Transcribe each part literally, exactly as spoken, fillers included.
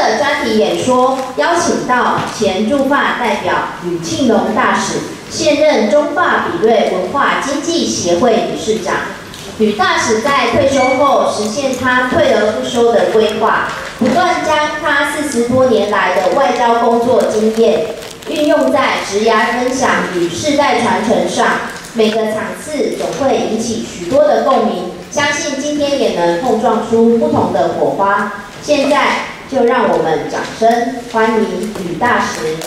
的专题演说邀请到前驻法代表吕庆龙大使，现任中法比瑞文化经济协会理事长。吕大使在退休后实现他退而不休的规划，不断将他四十多年来的外交工作经验运用在职涯分享与世代传承上，每个场次总会引起许多的共鸣，相信今天也能碰撞出不同的火花。现在就让我们掌声欢迎吕大使。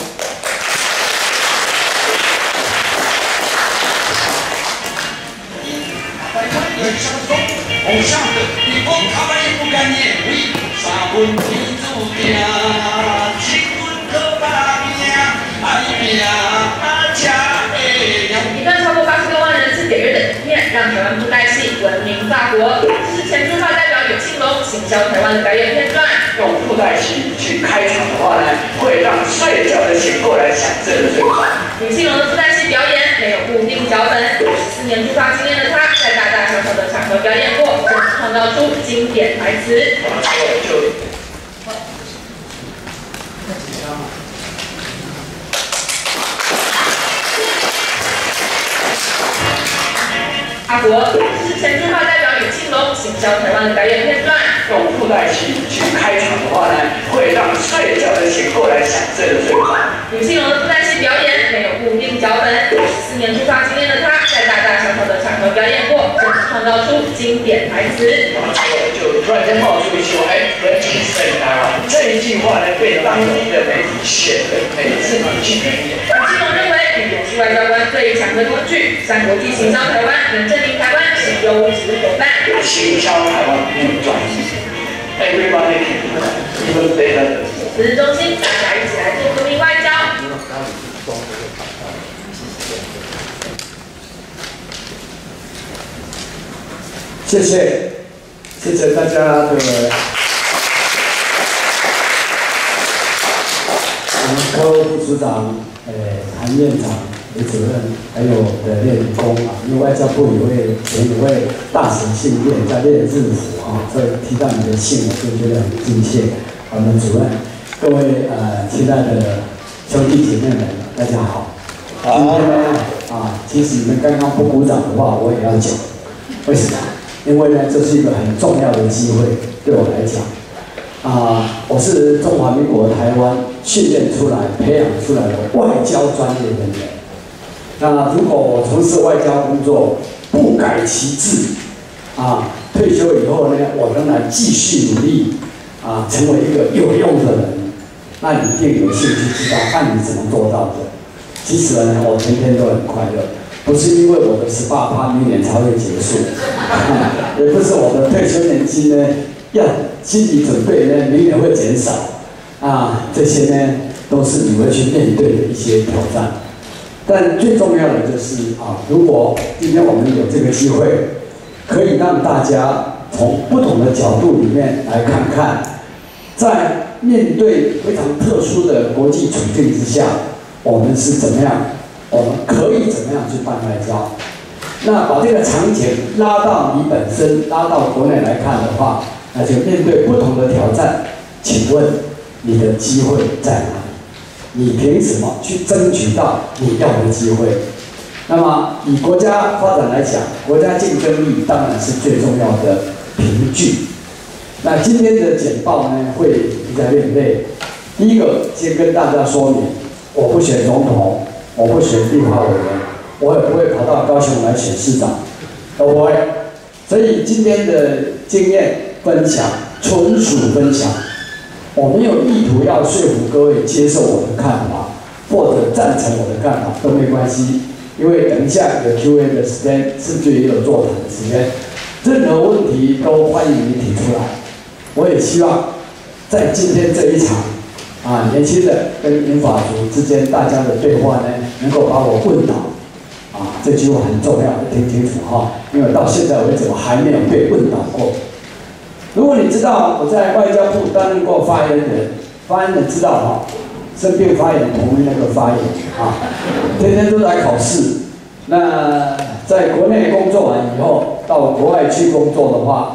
红上的你我卡巴也不甘愿为三分天注定，七分可把命爱命恰会。 一段超过八十六万人次点阅的影片，让台湾布袋戏闻名法国。这是前驻法代表吕庆龙行销台湾的表演片段。 用布袋戏去开场的话呢，会让睡觉的醒过来想这个最快。 吕庆龙的布袋戏表演没有固定脚本，有十四年驻法经验的他，在大大小小的场合表演过，甚至创造出经典台词。 就法国，这是前驻法代表吕庆龙行销台湾的表演片段。 用布袋戏去开场的话呢，会让睡觉的醒过来想这个最快。 吕庆龙的布袋戏表演没有固定脚本，有十四年驻法经验的他，在大大小小的场合表演过，甚至创造出经典台词。 就突然间冒出一句话，哎，人情世台湾，这一句话呢，被当地的媒体选为每次你去表演。 吕庆龙认为，语言是外交官最强的工具，向国际行销台湾，能证明台湾是优质伙伴。 行销台湾不专一 ，everybody can even better。 此日中心，大家一起来做革命外交。 谢谢，谢谢大家的。我们科务部组长、呃韩院长、李主任，还有我的练工啊，因为外交部有位前有位大使姓练，叫练日府啊，所以提到你的姓，我就觉得很亲切。我们主任，各位呃亲爱的兄弟姐妹们，大家好。今天呢啊，其实你们刚刚不鼓掌的话，我也要讲，为什么？因为呢，这是一个很重要的机会，对我来讲。啊，我是中华民国台湾训练出来、培养出来的外交专业人员。那如果我从事外交工作不改其志，啊，退休以后呢，我仍然继续努力，啊，成为一个有用的人，那你一定有兴趣知道，看你怎么做到的。其实呢，我天天都很快乐，不是因为我的十八趴明年才会结束，啊，也不是我的退休年金呢。要心理准备呢，明年会减少，啊，这些呢都是你会去面对的一些挑战。但最重要的就是啊，如果今天我们有这个机会，可以让大家从不同的角度里面来看看，在面对非常特殊的国际处境之下，我们是怎么样，我们可以怎么样去办外交。那把这个场景拉到你本身，拉到国内来看的话，那就面对不同的挑战，请问你的机会在哪里？你凭什么去争取到你要的机会？那么以国家发展来讲，国家竞争力当然是最重要的凭据。那今天的简报呢，会比较有点累。第一个，先跟大家说明，我不选总统，我不选立法委员，我也不会跑到高雄来选市长，都不会。所以今天的经验分享纯属分享，我没有意图要说服各位接受我的看法，或者赞成我的看法都没关系，因为等一下有 Q A 的时间，甚至也有座谈的时间，任何问题都欢迎你提出来。我也希望在今天这一场啊，年轻人跟民法族之间大家的对话呢，能够把我问倒。啊，这句话很重要，听清楚哈，因为到现在为止我还没有被问倒过。如果你知道我在外交部担任过发言人，发言人知道哈，生病发言同意那个发言啊，天天都在考试。那在国内工作完以后，到国外去工作的话，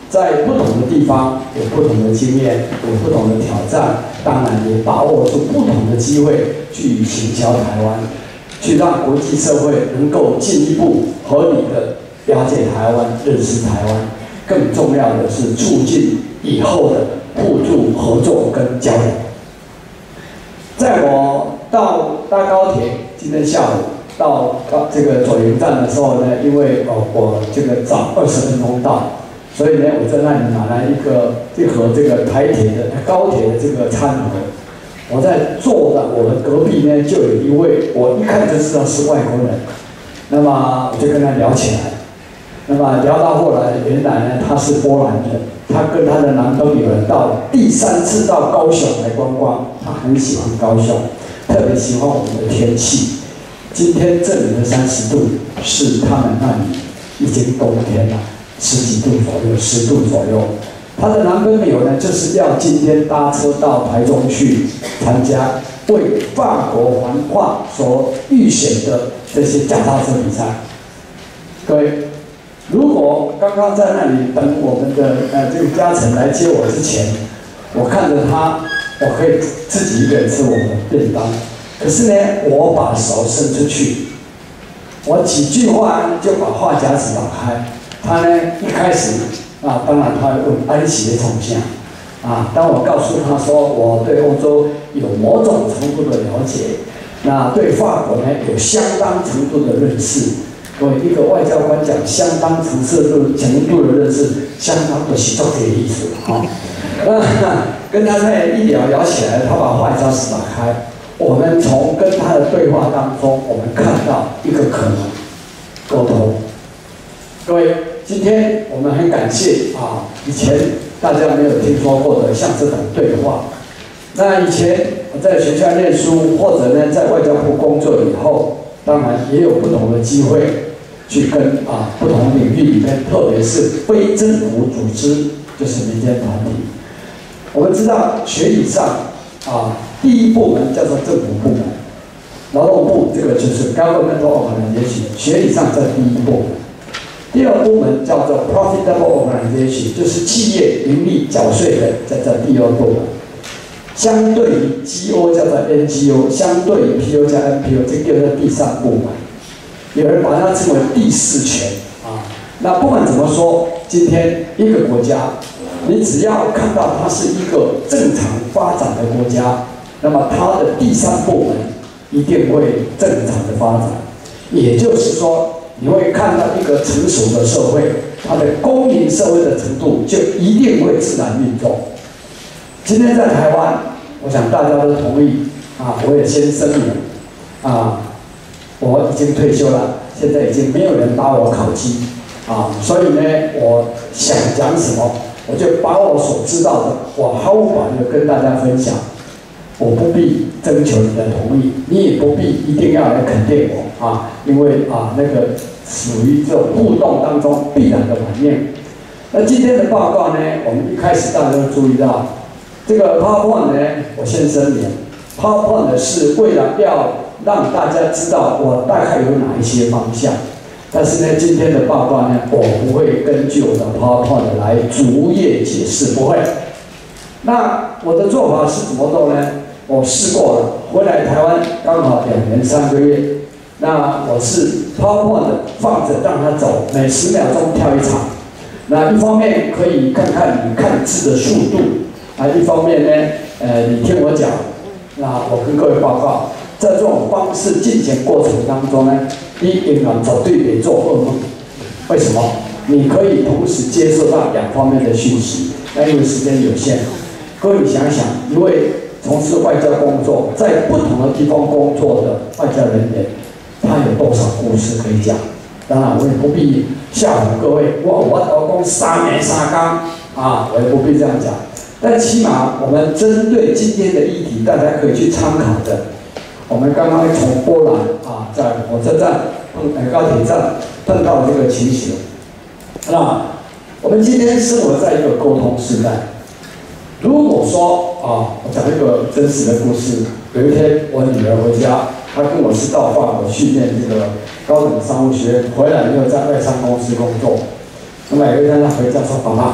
在不同的地方有不同的经验，有不同的挑战，当然也把握住不同的机会去行销台湾，去让国际社会能够进一步合理的了解台湾、认识台湾。更重要的是促进以后的互助合作跟交流。在我到搭高铁，今天下午到高这个左营站的时候呢，因为哦我这个早二十分钟到。所以呢，我在那里买了一个一盒这个台铁的高铁的这个餐盒。我在坐的我的隔壁呢，就有一位我一看就知道是外国人。那么我就跟他聊起来。那么聊到后来，原来呢他是波兰人，他跟他的男朋友呢到第三次到高雄来观光，他很喜欢高雄，特别喜欢我们的天气。今天这里的三十度是他们那里已经冬天了。十几度左右，十度左右。她的男朋友呢，就是要今天搭车到台中去参加为法国环化所预选的这些脚踏车比赛。各位，如果刚刚在那里等我们的呃这个嘉诚来接我之前，我看着他，我可以自己一个人吃我的便当。可是呢，我把手伸出去，我几句话就把话匣子打开。他呢一开始啊，当然他问安琪的从下啊。当我告诉他说我对欧洲有某种程度的了解，那对法国呢有相当程度的认识。各位，一个外交官讲相当程度程度的认识，相当的是这个意思啊。那跟他呢一聊聊起来，他把话匣子打开，我们从跟他的对话当中，我们看到一个可能沟通。各位，今天我们很感谢啊，以前大家没有听说过的像这种对话。那以前我在学校念书，或者呢在外交部工作以后，当然也有不同的机会去跟啊不同领域里面，特别是非政府组织，就是民间团体。我们知道学理上啊，第一部门叫做政府部门，劳动部这个就是 governmental organization， 学理上在第一部门。第二部门叫做 profitable organization， 就是企业盈利缴税的，在这第二部门。相对于 G O 叫做 N G O， 相对于 P O 加 N P O， 这叫做第三部门。有人把它称为第四权啊。那不管怎么说，今天一个国家，你只要看到它是一个正常发展的国家，那么它的第三部门一定会正常的发展。也就是说，你会看到一个成熟的社会，它的公民社会的程度就一定会自然运作。今天在台湾，我想大家都同意啊，我也先声明啊，我已经退休了，现在已经没有人打我考绩啊，所以呢，我想讲什么，我就把我所知道的，我毫无保留跟大家分享。我不必征求你的同意，你也不必一定要来肯定我啊，因为啊那个属于这种互动当中必然的反应。那今天的报告呢，我们一开始大家都注意到，这个 PowerPoint 呢，我先声明 ，PowerPoint 是为了要让大家知道我大概有哪一些方向。但是呢，今天的报告呢，我不会根据我的 PowerPoint 来逐页解释，不会。那我的做法是怎么做呢？我试过了，回来台湾刚好两年三个月。那我是 PowerPoint 放着让它走，每十秒钟跳一场。那一方面可以看看你看字的速度，啊，一方面呢，呃，你听我讲。那我跟各位报告，在这种方式进行过程当中呢，你永远绝对得做噩梦。为什么？你可以同时接受到两方面的讯息，那因为时间有限。各位你想想，一位从事外交工作，在不同的地方工作的外交人员，他有多少故事可以讲？当然，我也不必吓唬各位，我我老公三年三缸啊，我也不必这样讲。但起码我们针对今天的议题，大家可以去参考的。我们刚刚从波兰啊，在火车站碰呃高铁站碰到这个情形。那我们今天生活在一个沟通时代。如果说啊，我讲一个真实的故事。有一天我女儿回家，她跟我是到法国训练这个高等商务学院，回来以后在外商公司工作。那么有一天她回家说：“爸爸，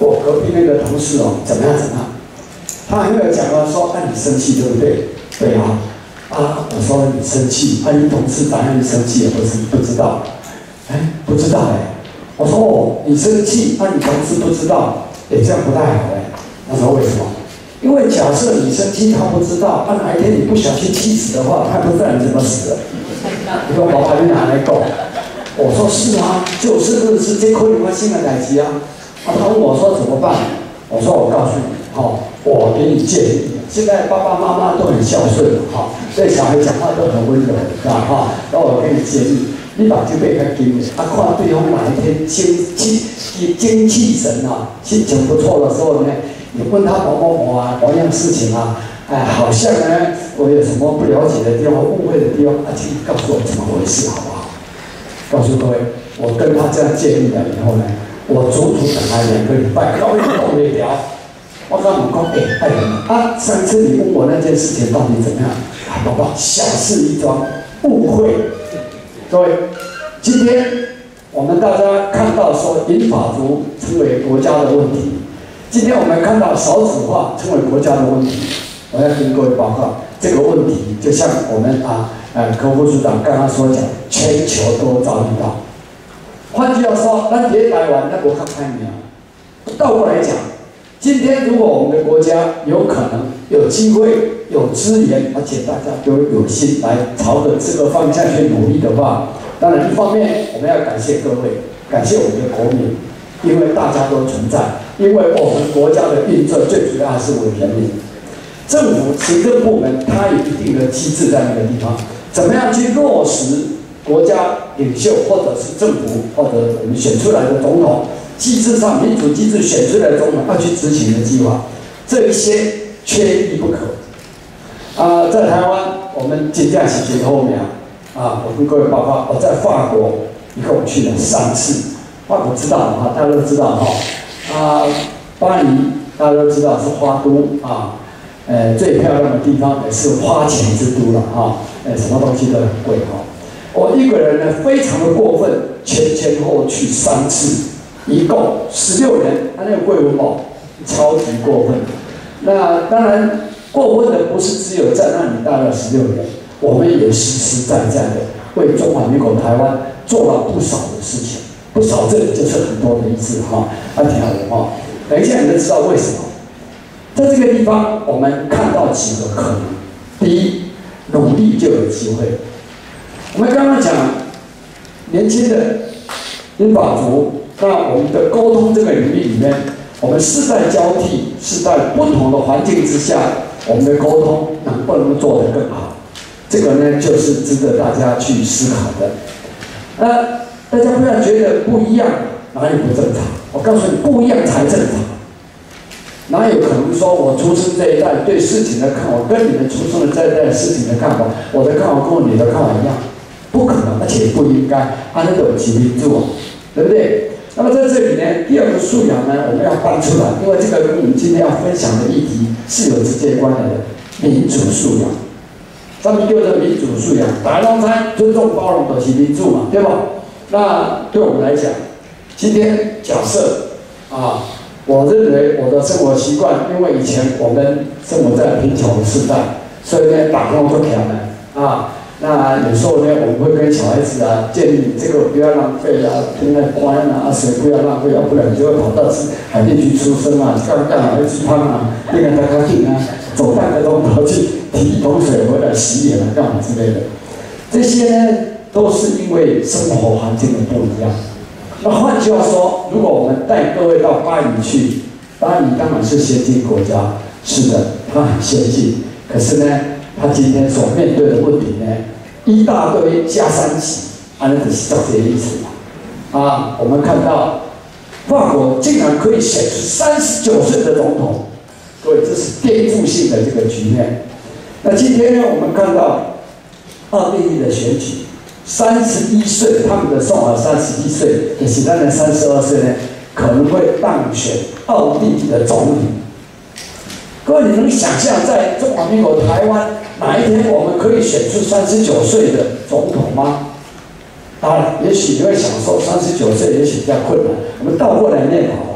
我隔壁那个同事哦，怎么样怎么样？他还没有讲完说，啊，你生气对不对？对啊。啊，我说你生气，啊，你同事咋样？你生气也不是不知道。哎，不知道哎。我说哦，你生气，啊，你同事不知道，哎，这样不太好哎。他说为什么？因为假设你生气，他不知道，啊，哪一天你不小心气死的话，他不知道你怎么死的。你说爸爸你哪来讲？我说是啊，就是日是这可能发生的代志啊。啊，他问我说怎么办？我说我告诉你，哦，我给你建议。现在爸爸妈妈都很孝顺哈，对小孩讲话都很温柔，是吧？哈，然后我给你建议，你把这辈较紧的，啊，看对方哪一天精气精气神啊，心情不错的时候呢，你问他某某某啊，某样事情啊，哎，好像呢，我有什么不了解的地方、误会的地方，啊，请告诉我怎么回事，好不好？告诉各位，我跟他这样建议了以后呢，我足足等了两个礼拜，都动不了。我跟我讲，哎，爱人啊，上次你问我那件事情到底怎么样？啊，宝宝，小事一桩，误会。各位，今天我们大家看到说银发族成为国家的问题，今天我们看到少子化成为国家的问题。我要跟各位报告，这个问题就像我们啊，呃，柯副署长刚刚所讲，全球都遭遇到。换句话说，咱别台湾那国较开明，倒过来讲。今天，如果我们的国家有可能有机会、有资源，而且大家都有心来朝着这个方向去努力的话，当然一方面我们要感谢各位，感谢我们的国民，因为大家都存在，因为我们国家的运作最主要还是为人民。政府行政部门它有一定的机制在那个地方，怎么样去落实国家领袖或者是政府或者我们选出来的总统。机制上，民主机制选出来的总统要去执行的计划，这一些缺一不可。啊、呃，在台湾，我们尽量是最后面啊，我跟各位报告，我在法国一共去了三次。法国知道啊，大家都知道哈。啊，巴黎大家都知道是花都啊，呃，最漂亮的地方也是花钱之都了哈。呃，什么东西都很贵哈。我一个人呢，非常的过分，前前后去三次。一共十六人，他那个贵文保超级过分。那当然，过分的不是只有在那里待了十六人，我们也实实在在的为中华民国台湾做了不少的事情。不少这里就是很多的意思哈，啊，挺好的哈。等一下你就知道为什么。在这个地方，我们看到几个可能：第一，努力就有机会。我们刚刚讲年轻的银发族。那我们的沟通这个领域里面，我们世代交替，是在不同的环境之下，我们的沟通能不能做得更好？这个呢，就是值得大家去思考的。那大家不要觉得不一样，哪里不正常？我告诉你，不一样才正常。哪有可能说我出生这一代对事情的看法，跟你们出生的这一代事情的看法，我的看法跟你的看法一样？不可能，而且不应该。按那种起民主，对不对？那么在这里呢，第二个素养呢，我们要搬出来，因为这个跟我们今天要分享的议题是有直接关联的。民主素养，咱们叫做民主素养，大家拢知尊重包容都是民主嘛，对吧？那对我们来讲，今天假设啊，我认为我的生活习惯，因为以前我们生活在贫穷的时代，所以呢打工不强了啊。那有时候呢，我们会跟小孩子啊建议这个不要浪费啊，现在宽啊，水不要浪费，要不然你就会跑到海地去出生啊，干干嘛会去胖啊，那个大家紧啊，走半个钟头去提一桶水回来洗脸啊，干嘛之类的。这些呢，都是因为生活环境的不一样。那换句话说，如果我们带各位到巴黎去，巴黎当然是先进国家，是的，它很先进，可是呢。他今天所面对的问题呢，一大堆加三级，按那是这些意思嘛？啊，我们看到法国竟然可以选出三十九岁的总统，各位，这是颠覆性的这个局面。那今天呢，我们看到奥地利的选举，三十一岁，他们的算法三十一岁，可是当然三十二岁呢，可能会当选奥地利的总理。各位，你能想象在中华民国台湾哪一天我们可以选出三十九岁的总统吗？当然，也许你会想说三十九岁也许比较困难，我们倒过来念好了。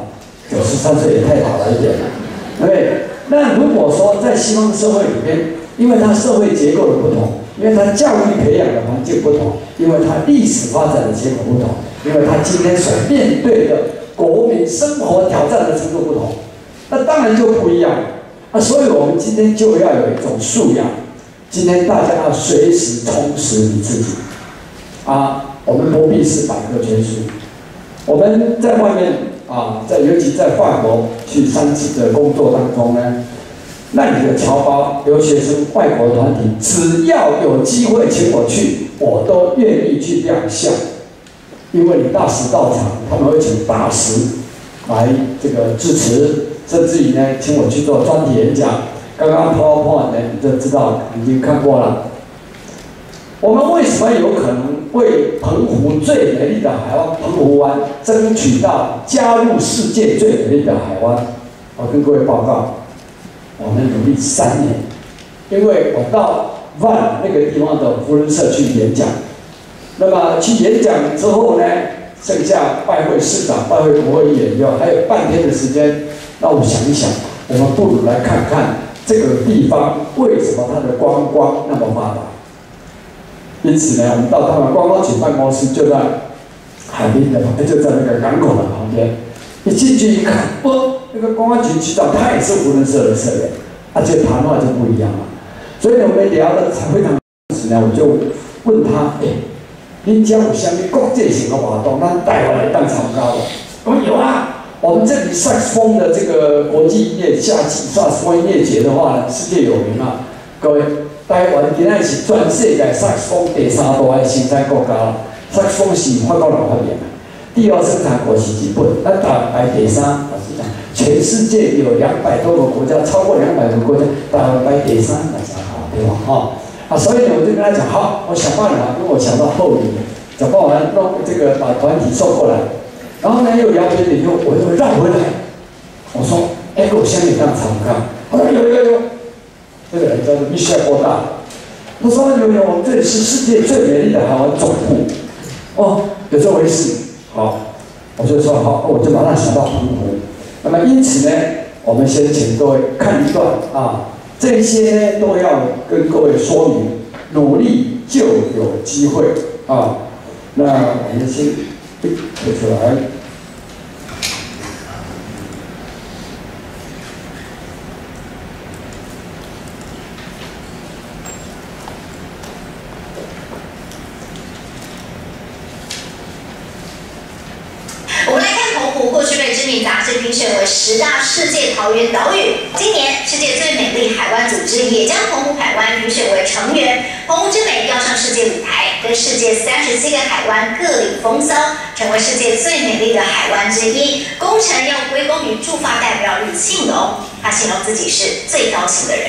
九十三岁也太老了一点了，对不对？那如果说在西方社会里边，因为它社会结构的不同，因为它教育培养的环境不同，因为它历史发展的结果不同，因为它今天所面对的国民生活挑战的程度不同，那当然就不一样。那所以我们今天就要有一种素养，今天大家要随时充实你自己啊，我们不必是百科全书。我们在外面啊，在尤其在法国去三次的工作当中呢，那里的侨胞、留学生、外国团体，只要有机会请我去，我都愿意去亮相。因为你大使到场，他们会请大使来这个支持，甚至于呢，请我去做专题演讲。刚刚 PowerPoint 呢，你就知道已经看过了。我们为什么有可能为澎湖最美丽的海湾澎湖湾争取到加入世界最美丽的海湾？我跟各位报告，我们努力三年，因为我到万那个地方的福人社去演讲，那么去演讲之后呢，剩下拜会市长、拜会国会议员以后，还有半天的时间，那我想一想，我们不如来看看这个地方为什么它的观光那么发达。因此呢，我们到他们观光局办公室就在海滨的旁边，就在那个港口的旁边。一进去一看，哦，那个观光局局长他也是福人社的社员，而且谈话就不一样了。所以我们聊的才非常时呢，我就问他，哎，您家有什么国际型的活动，咱带回来当参加的？我有啊，我们这里萨克斯风的这个国际音乐夏季萨克斯风音乐节的话呢，世界有名啊，各位。台湾今仔是全世界萨克斯风第三大的生产国家啦，萨克斯风是法国人发明的，第二生产国是日本，咱台湾排第三。老实讲，全世界有两百多个国家，超过两百个国家，台湾排第三，那才好，对吧？哈啊，所以呢，我就跟他讲，好，我想办法，因为我想到后年，想办法弄这个把团体送过来，然后呢又了解以后，我又绕回来，我说，哎，我乡里当参加，他说有有有。这个人叫做米歇尔·波大，他说：“有有，我们这里是世界最美丽的海湾总部。”哦，有这回事。好，我就说好，我就马上想到澎湖。那么因此呢，我们先请各位看一段啊，这些呢都要跟各位说明，努力就有机会啊。那我们先推出来。 杂志评选为十大世界桃源岛屿。今年世界最美丽海湾组织也将澎湖海湾评选为成员。澎湖之美要上世界舞台，跟世界三十七个海湾各领风骚，成为世界最美丽的海湾之一。功臣要归功于驻法代表吕庆龙，他形容自己是最高兴的人。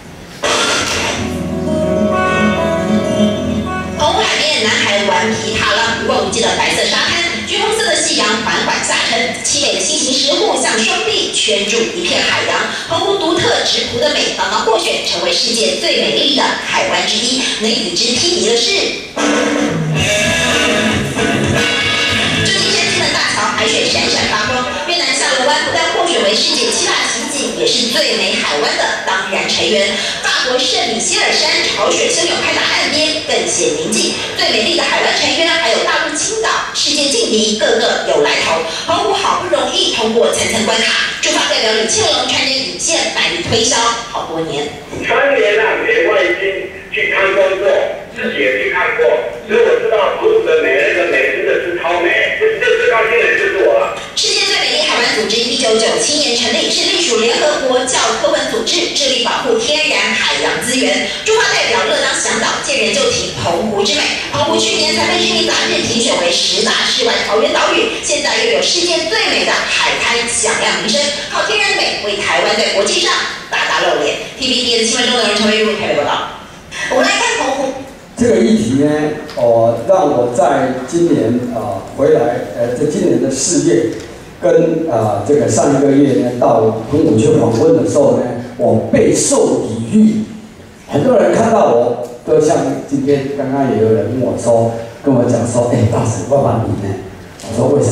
澎湖海边，男孩顽皮踏浪，一望无际的白色沙滩。橘红色的夕阳缓缓下沉，凄美的心形石木像双臂圈住一片海洋。澎湖独特直朴的美，刚刚获选成为世界最美丽的海湾之一。能与之匹敌的是，旧金山金门大桥海水闪闪发光。越南下龙湾不但获选为世界七大奇景，也是最美海湾的当然成员。法国圣米歇尔山潮水汹涌拍打岸边，更显宁静。最美丽的海湾成员还有大陆青岛。世界劲敌个个有来头，澎湖好不容易通过层层关卡，驻法代表吕庆龙穿着引线卖力推销好多年。 三年啊，连外经去参观过，自己也去看过，所以我知道澎湖的美人的美真的是超美，这这最高兴的就是我了。 世界最美丽海湾组织一九九七年成立，是隶属联合国教科文组织，致力保护天然海洋资源。驻法代表乐当向导，见人就提澎湖之美。澎湖去年才被知名杂志评选为十大世外桃源岛屿，现在又有世界最美的海滩响亮名声，靠天然的美为台湾在国际上大大露脸。T V B S 新闻中的人陈维如台北报道。 我们来看澎湖。 这个议题呢，哦，让我在今年啊、呃、回来，呃，在今年的四月，跟啊、呃、这个上一个月呢到澎湖去访问的时候呢，我备受礼遇，很多人看到我都像今天刚刚也有人问我说，跟我讲说，哎，大使，我把你呢？我说为什么？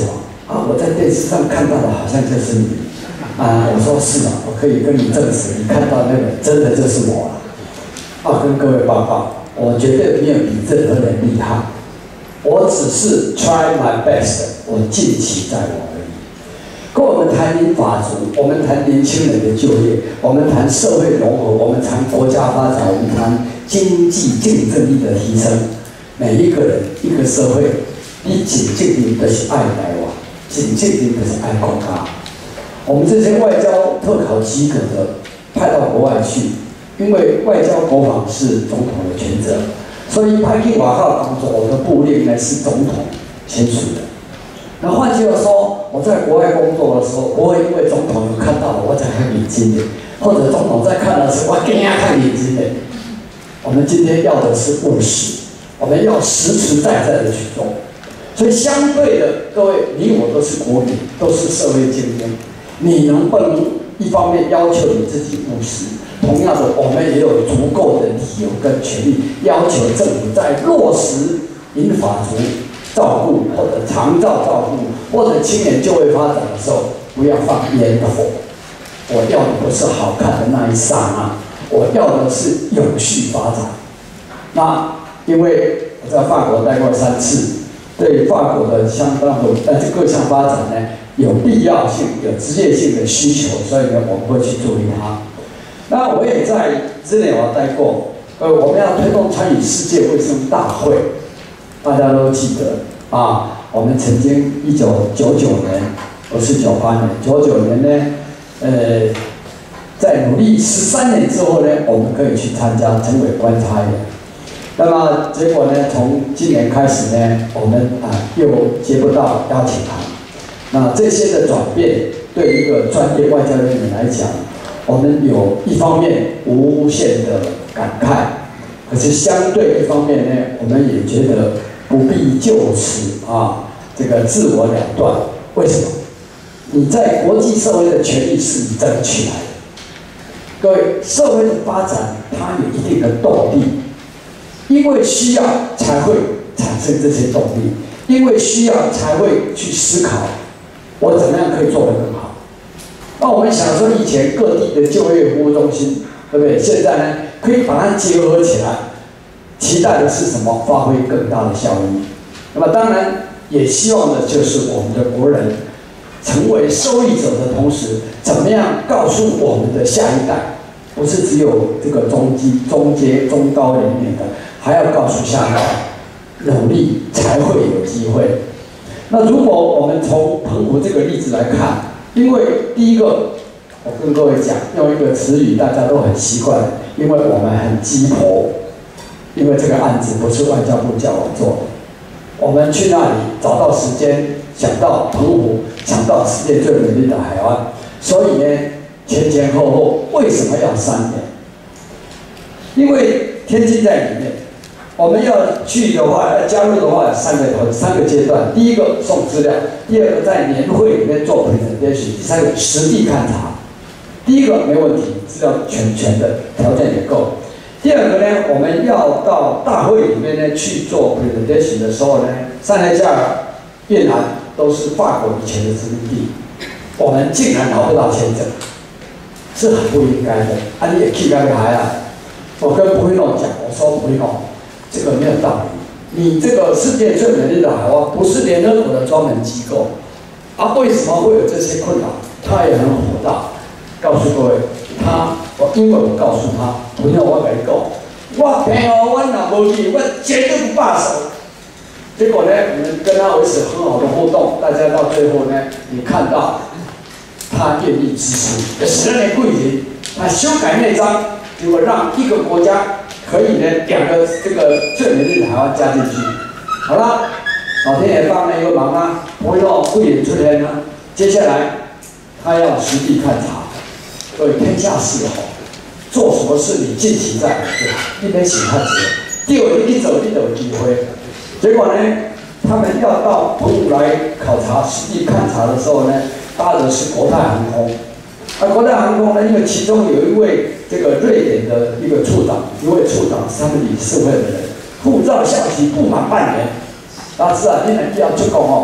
啊，我在电视上看到的好像就是你。啊，我说是啊，我可以跟你证实，你看到那个真的就是我了。啊，跟各位报告，我绝对没有比任何人厉害，我只是 try my best， 我尽其在我而已。跟我们谈民法族，我们谈年轻人的就业，我们谈社会融合，我们谈国家发展，我们谈经济竞争力的提升。每一个人，一个社会，你紧紧的就是爱台湾，紧紧的就是爱国家。我们这些外交特考及格的，派到国外去，因为外交国防是总统的权责，所以派去外号工作，我的部令呢是总统签署的。那换句话说，我在国外工作的时候，不会因为总统有看到我，我才看眼睛的，或者总统在看的时候，我更要看眼睛的。我们今天要的是务实，我们要实实在在的去做。所以相对的，各位，你我都是国民，都是社会精英。你能不能一方面要求你自己务实，同样的，我们也有足够的理由跟权利要求政府在落实银发族照顾或者长照照顾或者青年就业发展的时候，不要放烟火。我要的不是好看的那一刹那，我要的是永续发展。那因为我在法国待过三次，对法国的相当的呃各项发展呢，有必要性、有职业性的需求，所以呢，我们会去注意它。那我也在日内瓦待过，呃，我们要推动参与世界卫生大会，大家都记得啊。我们曾经一九九九年，不是九八年，九九年呢，呃，在努力十三年之后呢，我们可以去参加成为观察员。那么结果呢，从今年开始呢，我们啊又接不到邀请函。那这些的转变，对一个专业外交人员来讲，我们有一方面无限的感慨，可是相对一方面呢，我们也觉得不必就此啊这个自我了断。为什么？你在国际社会的权利是你争取来的。各位，社会的发展它有一定的动力，因为需要才会产生这些动力，因为需要才会去思考。我怎么样可以做得更好？那我们想说，以前各地的就业服务中心，对不对？现在呢，可以把它结合起来，期待的是什么？发挥更大的效益。那么当然也希望的就是我们的国人成为受益者的同时，怎么样告诉我们的下一代，不是只有这个中基、中阶、中高人员的，还要告诉下一代，努力才会有机会。那如果我们从澎湖这个例子来看，因为第一个，我跟各位讲，用一个词语大家都很习惯，因为我们很鸡婆，因为这个案子不是外交部叫我做的，我们去那里找到时间，想到澎湖，想到世界最美丽的海湾，所以呢，前前后后为什么要三年？因为天津在里面。我们要去的话，要加入的话，有三个头三个阶段。第一个送资料，第二个在年会里面做 presentation， 第三个实地勘察。第一个没问题，资料全全的，条件也够。第二个呢，我们要到大会里面呢去做 presentation 的时候呢，塞内加尔、越南都是法国以前的殖民地，我们竟然拿不到签证，是很不应该的。啊，你也去那个海啊？我跟布希诺讲，我说布希诺。这个没有道理，你这个世界最美丽的海湾不是联合国的专门机构，啊，为什么会有这些困扰？他也很火大，告诉各位，他我因为我告诉他，不要我跟你讲，我平哦，我若无去，我绝对不罢手。结果呢，我们跟他维持很好的互动，大家到最后呢，你看到他愿意支持，十年桂林，他修改内章，结果让一个国家。可以呢，两个这个最美丽的海湾加进去，好了，老天爷帮了一个忙啊，不会让慧眼出天呢。接下来他要实地勘察，所以天下事好，做什么事你尽其在，一边洗他子，第二你走你有机会。结果呢，他们要到澎湖来考察实地勘察的时候呢，搭的是国泰航空。而国泰航空呢，因为其中有一位这个瑞典的一个处长，一位处长是他们理事会的人，护照效期不满半年。大家知道，你们要出国哦，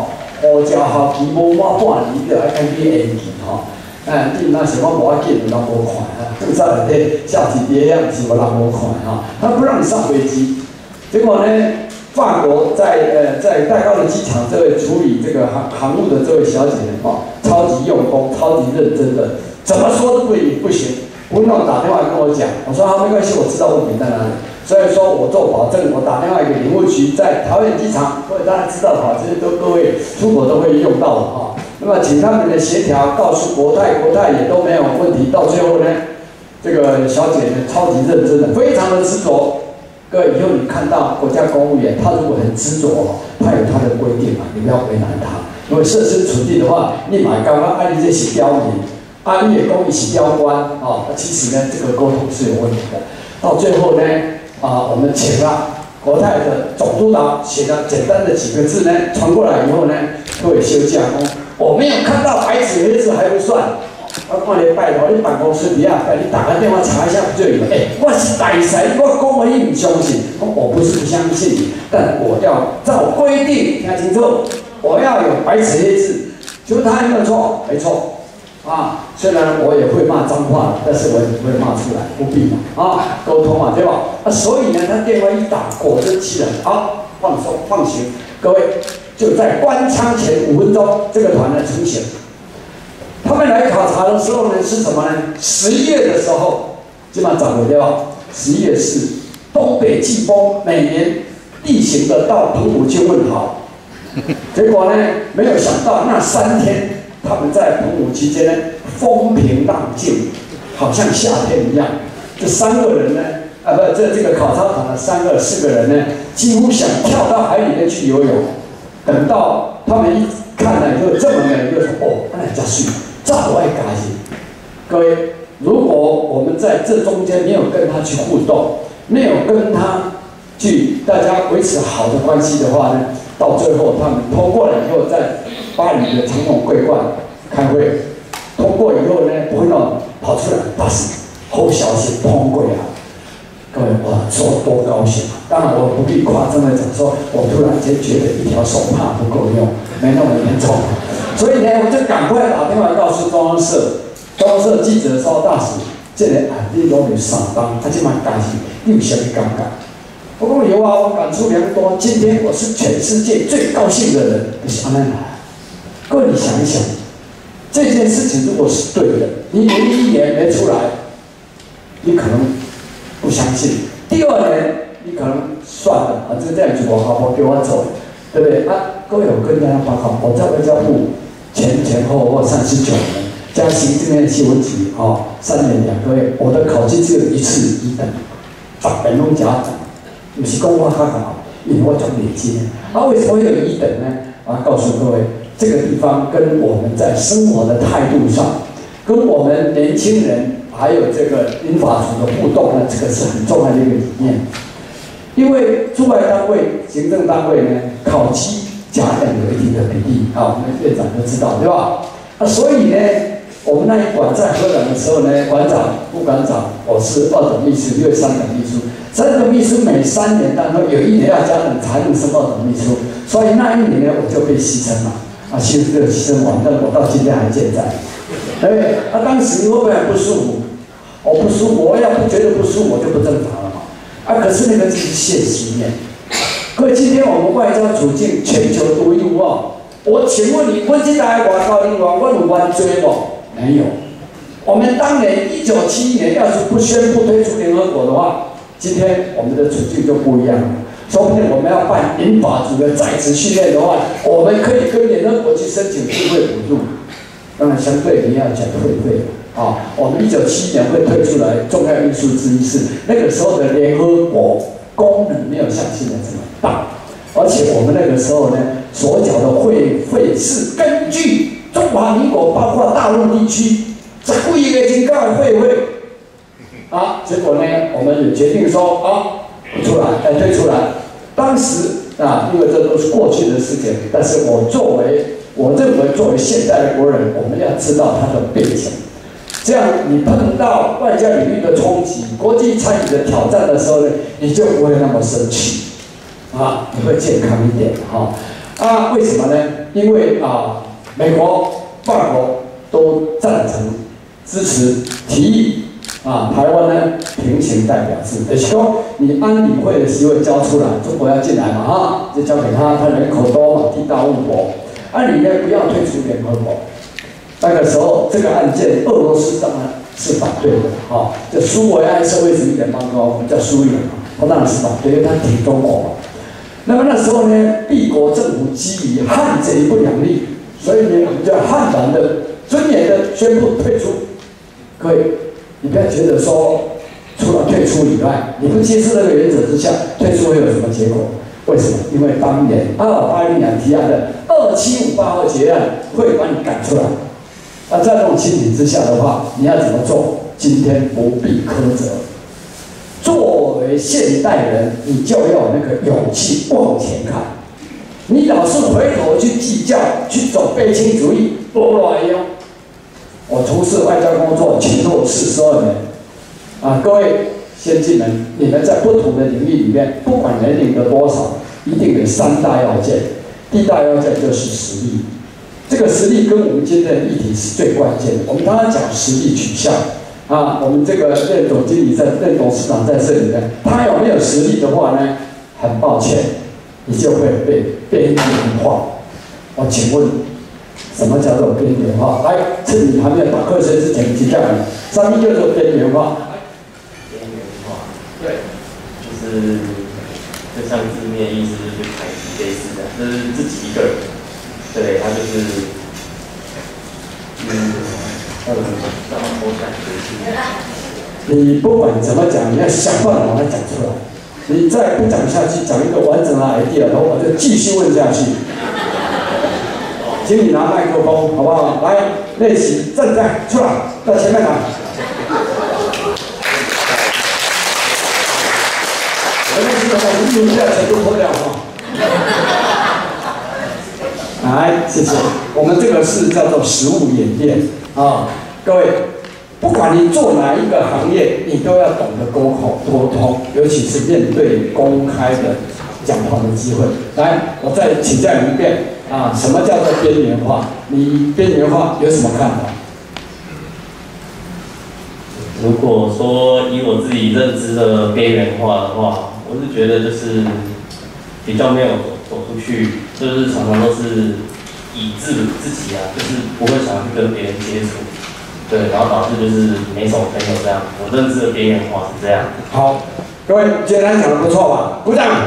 乌鸟学期无满半年，就爱开始延期吼。哎，你那想讲无要紧，人无看啊，正在内底下几碟样是无人无看哈，他不让你上飞机。结果呢，法国在呃在戴高乐机场这位处理这个航航务的这位小姐呢，哦，超级用功，超级认真的，怎么说都不不行。吴总打电话跟我讲，我说啊没关系，我知道问题在哪里。所以说我做保证，我打电话给领务局，在桃园机场，各位大家知道哈，这些都各位出国都会用到的哈。那么请他们的协调，告诉国泰，国泰也都没有问题。到最后呢，这个小姐呢超级认真的，非常的执着。各位以后你看到国家公务员，他如果很执着，他有他的规定嘛，你不要为难他。因为设身处地的话，你买刚刚按你这是标明，按你的公益是标官啊、哦，其实呢这个沟通是有问题的。到最后呢，啊，我们请了国泰的总督导写了简单的几个字呢，传过来以后呢，各位休假工。我没有看到白纸黑字还不算，我看你拜托你办公室底下，你打个电话查一下不就有？哎、欸，我是大师，我讲我你不相信，我不是不相信你，但我要照规定，听清楚，我要有白纸黑字。就他有没有错？没错。啊，虽然我也会骂脏话，但是我也不会骂出来，不必嘛。啊，沟通嘛，对吧？啊，所以呢，他电话一打，果真气人，好，放松放行，各位。就在关仓前五分钟，这个团呢成型。他们来考察的时候呢是什么呢？十一月的时候，基本上找对吧？十一月是东北季风，每年例行的到澎湖去问好。结果呢，没有想到那三天，他们在澎湖期间呢风平浪静，好像夏天一样。这三个人呢，啊不，这这个考察团的三个四个人呢，几乎想跳到海里面去游泳。等到他们一看了以后这么美，就说哦，那人家水，这我爱感谢。各位，如果我们在这中间没有跟他去互动，没有跟他去大家维持好的关系的话呢，到最后他们通过了以后，在巴黎的长隆桂冠开会，通过以后呢，不会让跑出来，但是好消息通过啊！各位，我说多高兴啊！当然，我不必夸张的讲说，我突然间觉得一条手帕不够用，没那么严重。所以呢，我就赶快打电话告诉中央社，中央社记者说：“大使，这个案例都有上当，他就蛮担心，你有什么感觉？”我讲有啊，我感触良多。今天我是全世界最高兴的人，就是安奈来。各位，你想一想，这件事情如果是对的，你连一年没出来，你可能不相信。第二年，你可能算了啊，就这样子，我好好给我走，对不对啊？各位，我跟大家报告，我在外交部前前后后三十九年，加行政院新闻局啊、哦，三年两个月，我的考绩只有一次一等，把本拢加等，不是讲我较好，因为我种累积啊，为什么会有一等呢？啊，告诉各位，这个地方跟我们在生活的态度上，跟我们年轻人。还有这个民法处的互动呢，这个是很重要的一个理念。因为驻外单位、行政单位呢，考绩甲等有一定的比例啊，我们院长都知道，对吧？啊，所以呢，我们那一馆在荷兰的时候呢，馆长、副馆长，我是二等秘书，因为三等秘书，三等秘书每三年当中有一年要加等才能升二等秘书，所以那一年呢，我就被牺牲了。啊，牺牲这个牺牲完，但我到今天还健在。对不对？啊，当时会不会很不舒服？我不舒服，我要不觉得不舒服，我就不正常了嘛。啊，可是那个就是现实面。各位，今天我们外交处境全球独一无二。我请问你，我这台外交领导，我有冤罪不？没有。我们当年一九七一年要是不宣布退出联合国的话，今天我们的处境就不一样了。说不定我们要办民法组的在职训练的话，我们可以跟联合国去申请智慧补助。当然，相对你要讲退费啊，我们一九七一年会退出来，重要因素之一是那个时候的联合国功能没有像现在这么大，而且我们那个时候呢，所缴的会费是根据中华民国包括大陆地区十几个金高的会费啊，结果呢，我们也决定说啊，不出来，哎，退出来。当时啊，因为这都是过去的事情，但是我作为我认为，作为现代的国人，我们要知道它的背景。这样，你碰到外交领域的冲击、国际参与的挑战的时候呢，你就不会那么生气，啊，你会健康一点哈。啊，为什么呢？ 因为啊，美国、法国都赞成支持提议啊，台湾呢平行代表制，也就是说，你安理会的席位交出来，中国要进来嘛啊，就交给他，他人口多嘛，地大物博，安理呢不要退出联合国。那个时候，这个案件，俄罗斯当然是反对的啊，就苏维埃社会主义联邦共和国叫苏联嘛，他当然是反对，因为他挺中国嘛。那么那时候呢，帝国政府基于汉贼不两立，所以呢，我们就悍然的、尊严的宣布退出。各位，你不要觉得说，除了退出以外，你不接受那个原则之下，退出会有什么结果？为什么？因为当年阿尔巴尼亚提案的二七五八号决案会把你赶出来。那在这种情形之下的话，你要怎么做？今天不必苛责。作为现代人，你就要有那个勇气往前看。你老是回头去计较，去走悲情主义，不来用。我从事外交工作前后四十二年，啊，各位先进们，你们在不同的领域里面，不管年龄的多少，一定有三大要件。第一大要件就是实力。这个实力跟我们今天的议题是最关键的。我们刚刚讲实力取向啊，我们这个任总经理在、任董事长在这里呢，他有没有实力的话呢？很抱歉，你就会被边缘化。我请问，什么叫做边缘化？来，趁你还没有打瞌睡之前，请教你，什么叫做边缘化？ 边缘化，对，就是就像字面意思就是排挤类似的，就是自己一个人。对，他就是，嗯，嗯，然后感觉是。 你不管怎么讲，你要想办法把它讲出来。你再不讲下去，讲一个完整的 idea， 然后我就继续问下去。请你拿麦克风，好不好？来，练习正在出来，到前面来。我们这个把衣服掉全都脱掉哈。来，谢谢。我们这个是叫做实务演练啊，各位，不管你做哪一个行业，你都要懂得沟口沟通，尤其是面对公开的讲话的机会。来，我再请教你一遍啊，什么叫做边缘化？你边缘化有什么看法？ 如果说以我自己认知的边缘化的话，我是觉得就是比较没有走出去，就是常常都是以自自己啊，就是不会想要去跟别人接触，对，然后导致就是没什么朋友这样。我认知的边缘化是这样。 好，各位今天讲的不错吧？鼓掌。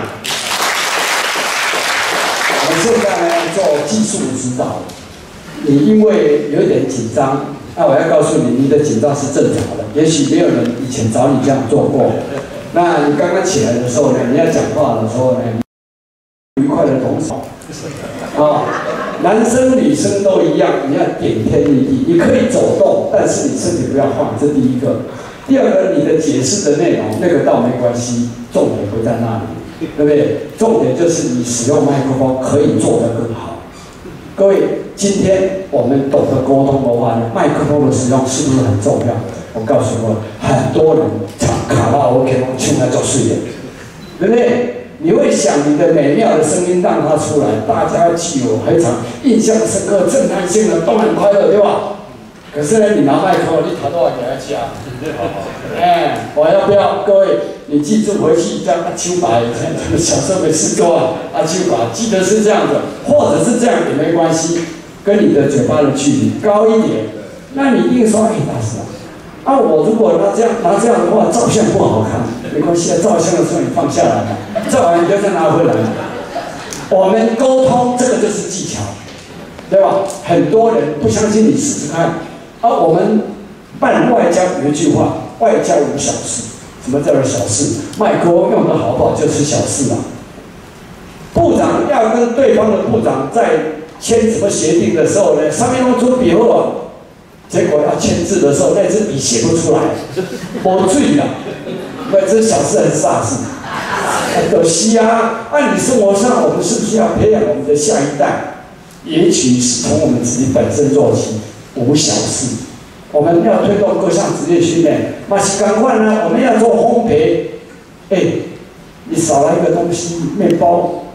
我们现在呢做技术指导，你因为有点紧张，那我要告诉你，你的紧张是正常的。也许没有人以前找你这样做过。那你刚刚起来的时候呢，你要讲话的时候呢，愉快的同手。啊，男生女生都一样，你要点天立地。你可以走动，但是你身体不要晃，这第一个。第二个，你的解释的内容那个倒没关系，重点不在那里，对不对？重点就是你使用麦克风可以做得更好。各位，今天我们懂得沟通的话呢，麦克风的使用是不是很重要？我告诉你，很多人唱卡拉 OK 唱来做事业，对不对？你会想你的美妙的声音让它出来，大家具有非常印象深刻、震撼性的，都很快乐，对吧？可是呢，你拿麦克风，你弹多少给他讲？哎，我要不要各位？你记住回去叫阿秋把以前小时候没试过啊，阿秋把记得是这样的，或者是这样也没关系，跟你的嘴巴的距离高一点，那你一定说，哎，大师啊。啊，我如果拿这样拿这样的话，照相不好看，没关系啊，照相的时候你放下来嘛，照完你就再拿回来。我们沟通这个就是技巧，对吧？很多人不相信，你试试看。啊，我们办外交有一句话，外交无小事。什么叫做小事？麦克风用的好不好就是小事啊。部长要跟对方的部长在签什么协定的时候呢，上面用出笔后啊。结果要签字的时候，那支笔写不出来，没水了。那这小事还是大事？可惜啊！按你生活上，我们是不是要培养我们的下一代？也许是从我们自己本身做起，无小事。我们要推动各项职业训练，马西赶快呢，我们要做烘焙。哎，你少了一个东西，面包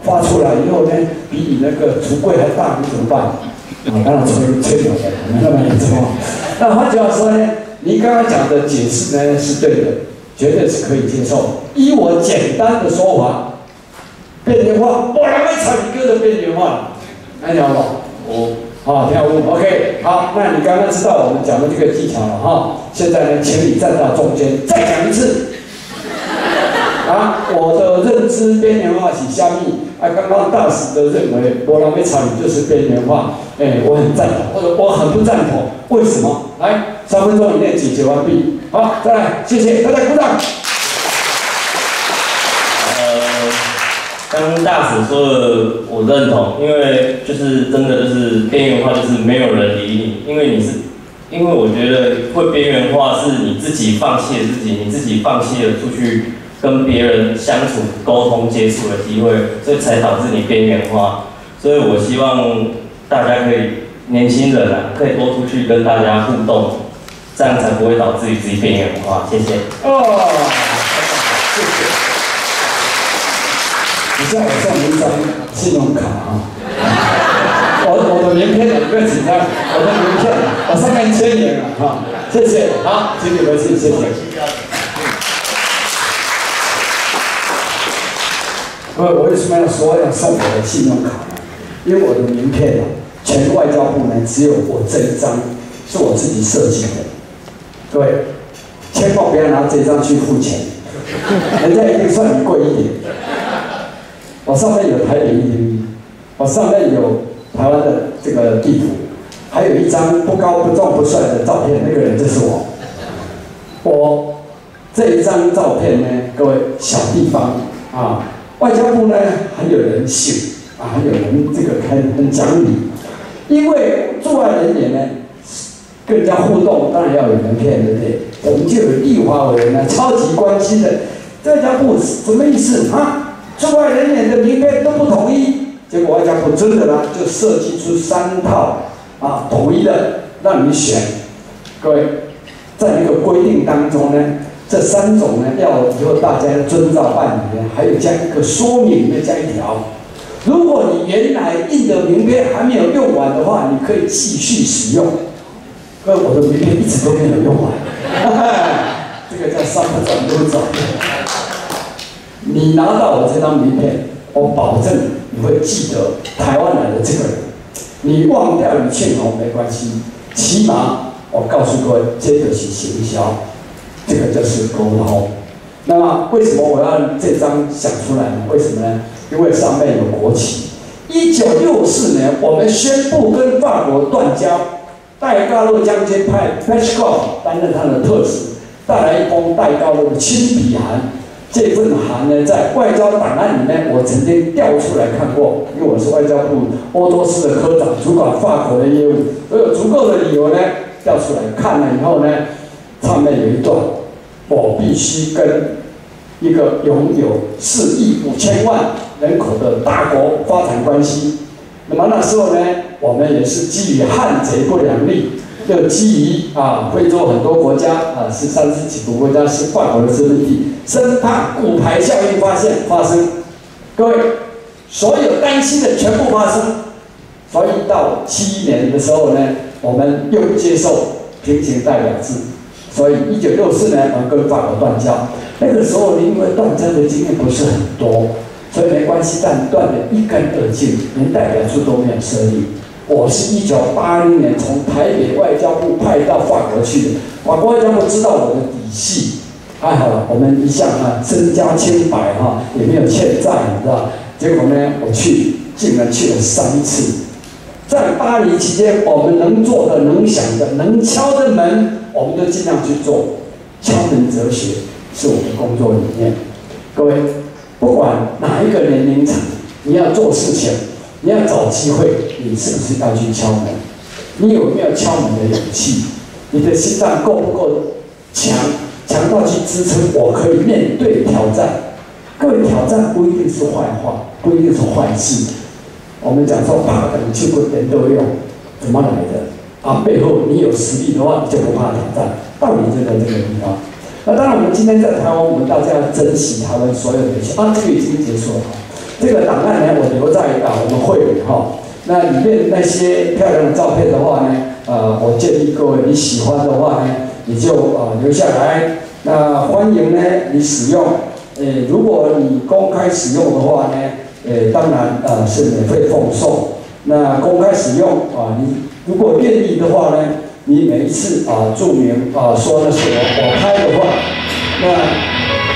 发出来以后呢，比你那个橱柜还大，你怎么办？啊，当然吹吹牛的，没那么严重。那换句话说呢，你刚刚讲的解释呢是对的，绝对是可以接受。依我简单的说法，变电话，我哪会唱你歌的变电话？那你好不好？我。好，跳舞 ，OK， 好，那你刚刚知道我们讲的这个技巧了哈。现在呢，请你站到中间，再讲一次。啊，我的认知边缘化是虾米？啊，刚刚大使的认为波浪美草语就是边缘化，哎、欸，我很赞同，或者我很不赞同，为什么？来，三分钟以内解决完毕。好，再来，谢谢大家鼓掌。 刚大使说的，我认同，因为就是真的就是边缘化，就是没有人理你，因为你是，因为我觉得会边缘化是你自己放弃了自己，你自己放弃了出去跟别人相处、沟通、接触的机会，所以才导致你边缘化。所以我希望大家可以，年轻人啊，可以多出去跟大家互动，这样才不会导致于自己边缘化。谢谢。 哦，谢谢。你现在我送你一张信用卡啊！我我的名片你不要紧张，我的名片我上面签名了哈，谢谢，好，请你回去，谢谢。我我为什么要说要送我的信用卡呢？因为我的名片啊，全外交部呢只有我这一张是我自己设计的，各位千万不要拿这张去付钱，人家一定算你贵一点。我上面有台北一零一，我上面有台湾的这个地图，还有一张不高不壮不帅的照片，那个人就是我。我这一张照片呢，各位小地方啊，外交部呢很有人性啊，很有人这个很很讲理，因为驻外人员呢跟人家互动，当然要有名片，对不对？我们就有立法委员呢超级关心的，外交部什么意思啊？驻外人员的名片都不统一，结果外交部真的呢就设计出三套啊统一的让你选。各位，在那个规定当中呢，这三种呢要以后大家要遵照办理呢，还有加一个说明里面加一条，如果你原来印的名片还没有用完的话，你可以继续使用。各位，我的名片一直都没有用完，这个叫山不转路转。你拿到我这张名片，我保证你会记得台湾来的这个人。你忘掉李庆龙没关系，起码我告诉各位，这就是行销，这个就是沟通。那么为什么我要这张想出来呢？为什么呢？因为上面有国旗。一九六四年，我们宣布跟法国断交，戴高乐将军派 Peshkov 担任他的特使，带来一封戴高乐的亲笔函。这份函呢，在外交档案里面，我曾经调出来看过，因为我是外交部欧多斯的科长，主管法国的业务，我有足够的理由呢，调出来看了以后呢，上面有一段，我必须跟一个拥有四亿五千万人口的大国发展关系。那么那时候呢，我们也是基于汉贼不两立。又基于啊，非洲很多国家啊，是三十几个国家是法国的殖民地，生怕骨牌效应发现发生，各位，所有担心的全部发生。所以到七一年的时候呢，我们又接受平行代表制，所以一九六四年我们跟法国断交。那个时候因为断交的经验不是很多，所以没关系，但断得一干二净，连代表处都没有设立。我是一九八零年从台北外交部派到法国去的，法国外交部知道我的底细，还好了，我们一向啊身家清白哈，也没有欠债，你知道？结果呢，我去竟然去了三次，在巴黎期间，我们能做的、能想的、能敲的门，我们都尽量去做。敲门哲学是我的工作理念。各位，不管哪一个年龄层，你要做事情。你要找机会，你是不是要去敲门？你有没有敲门的勇气？你的心脏够不够强？强到去支撑我可以面对挑战？各位，挑战不一定是坏话，不一定是坏事。我们讲说怕等去过人都用，怎么来的？啊，背后你有实力的话，你就不怕挑战。道理就在这个地方。那当然，我们今天在台湾，我们大家要珍惜台湾所有的一切啊，这个已经结束了。 这个档案呢，我留在啊我们会里哈。那里面那些漂亮的照片的话呢，呃，我建议各位你喜欢的话呢，你就啊、呃、留下来。那欢迎呢你使用，呃，如果你公开使用的话呢，呃，当然呃是免费奉送。那公开使用啊，你如果愿意的话呢，你每一次啊注明啊说那是我我拍的话，那。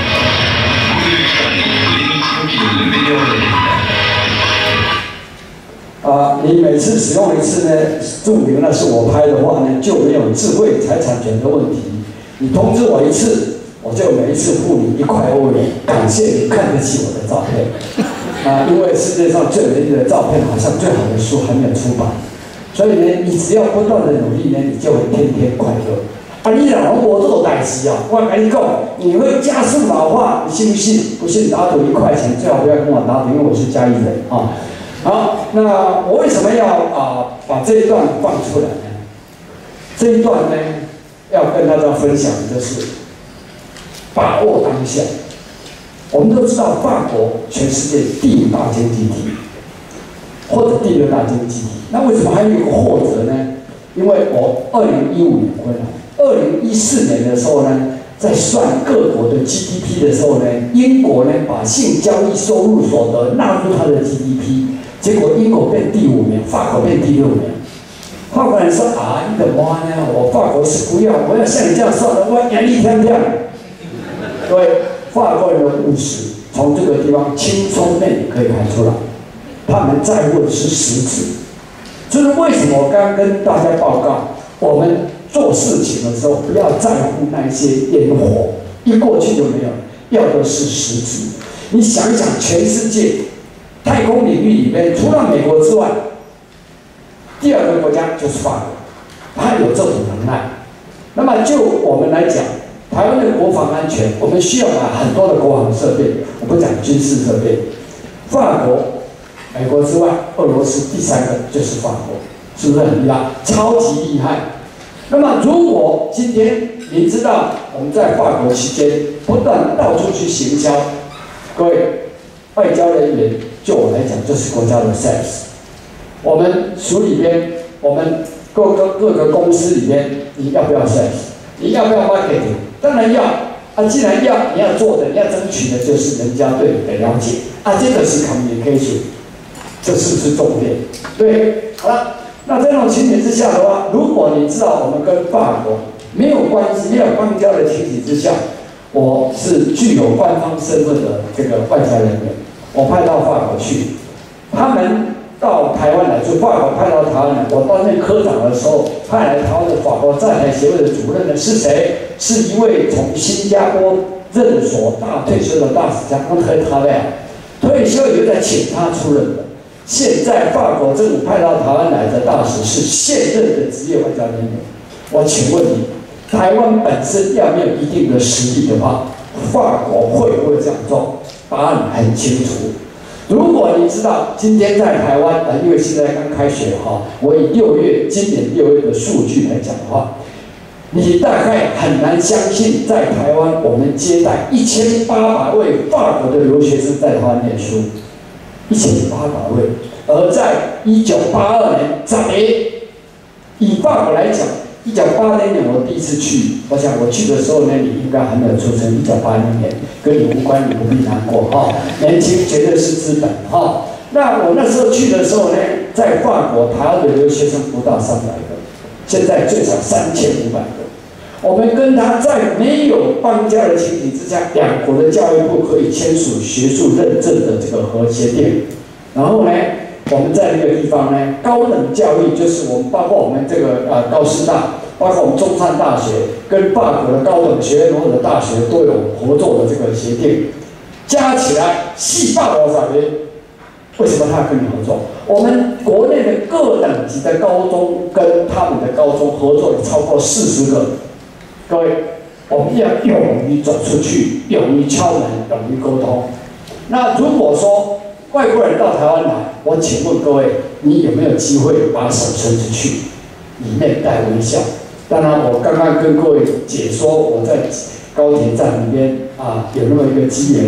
啊，你每次使用一次呢，注明那是我拍的话呢，就没有智慧财产权的问题。你通知我一次，我就每一次付你一块欧元，感谢你看得起我的照片。啊，因为世界上最美丽的照片，好像最好的书还没有出版，所以呢，你只要不断的努力呢，你就会天天快乐。啊，你老我做代志啊，我跟你讲，你会加速老化，你信不信？不信打赌一块钱，最好不要跟我打赌，因为我是嘉义人啊。好，那我为什么要啊把这一段放出来呢？这一段呢，要跟大家分享的是把握当下。我们都知道，法国全世界第五大经济体，或者第六大经济体。那为什么还有一个或者呢？因为我二零一五年回来，二零一四年的时候呢，在算各国的 G D P 的时候呢，英国呢把性交易收入所得纳入它的 G D P。结果英国变第五名，法国变第六名。法国人说啊，你的妈呢？我法国是不要，我要像你这样算的，我眼力天天。各位，法国人的务实，从这个地方轻松面可以看出来，他们在乎的是实质。这是为什么我刚刚跟大家报告，我们做事情的时候不要在乎那些烟火，一过去就没有，要的是实质。你想一想，全世界。太空领域里面，除了美国之外，第二个国家就是法国，它有这种能耐。那么就我们来讲，台湾的国防安全，我们需要买很多的国防设备，我不讲军事设备。法国、美国之外，俄罗斯第三个就是法国，是不是很厉害？超级厉害。那么如果今天您知道我们在法国期间不断到处去行销，各位外交人员。就我来讲，这是国家的 sales。我们署里边，我们各个各个公司里边，你要不要 sales？ 你要不要 marketing？ 当然要。啊，既然要，你要做的，你要争取的就是人家对你的了解。啊，这个是 communication， 这是不是重点？对，好了。那这种情形之下的话，如果你知道我们跟法国没有关系、没有邦交的情形之下，我是具有官方身份的这个外交人员。我派到法国去，他们到台湾来，就法国派到台湾来。我担任科长的时候，派来台湾的法国在台协会的主任呢是谁？是一位从新加坡任所大退休的大使，叫安特塔维亚，退休以后再请他出任的。现在法国政府派到台湾来的大使是现任的职业外交人员。我请问你，台湾本身要没有一定的实力的话，法国会不会这样做？答案很清楚。如果你知道今天在台湾，呃，因为现在刚开学哈，我以六月今年六月的数据来讲的话，你大概很难相信，在台湾我们接待一千八百位法国的留学生在台湾念书，一千八百位。而在一九八二年，十年，以法国来讲。一九八零年我第一次去，我想我去的时候呢，你应该还没有出生。一九八零年跟你无关，你不必难过哈。年轻绝对是资本哈。那我那时候去的时候呢，在法国台湾的留学生不到三百个，现在最少三千五百个。我们跟他在没有邦交的情形之下，两国的教育部可以签署学术认证的这个和协定，然后呢。我们在那个地方呢，高等教育就是我们包括我们这个呃高师大，包括我们中山大学跟法国的高等学院或者大学都有合作的这个协定，加起来四百多少人。为什么他跟你合作？我们国内的各等级的高中跟他们的高中合作有超过四十个。各位，我们要勇于走出去，勇于敲门，勇于沟通。那如果说外国人到台湾来，我请问各位，你有没有机会把手伸出去，里面带微笑？当然，我刚刚跟各位解说，我在高铁站里面啊有那么一个机缘，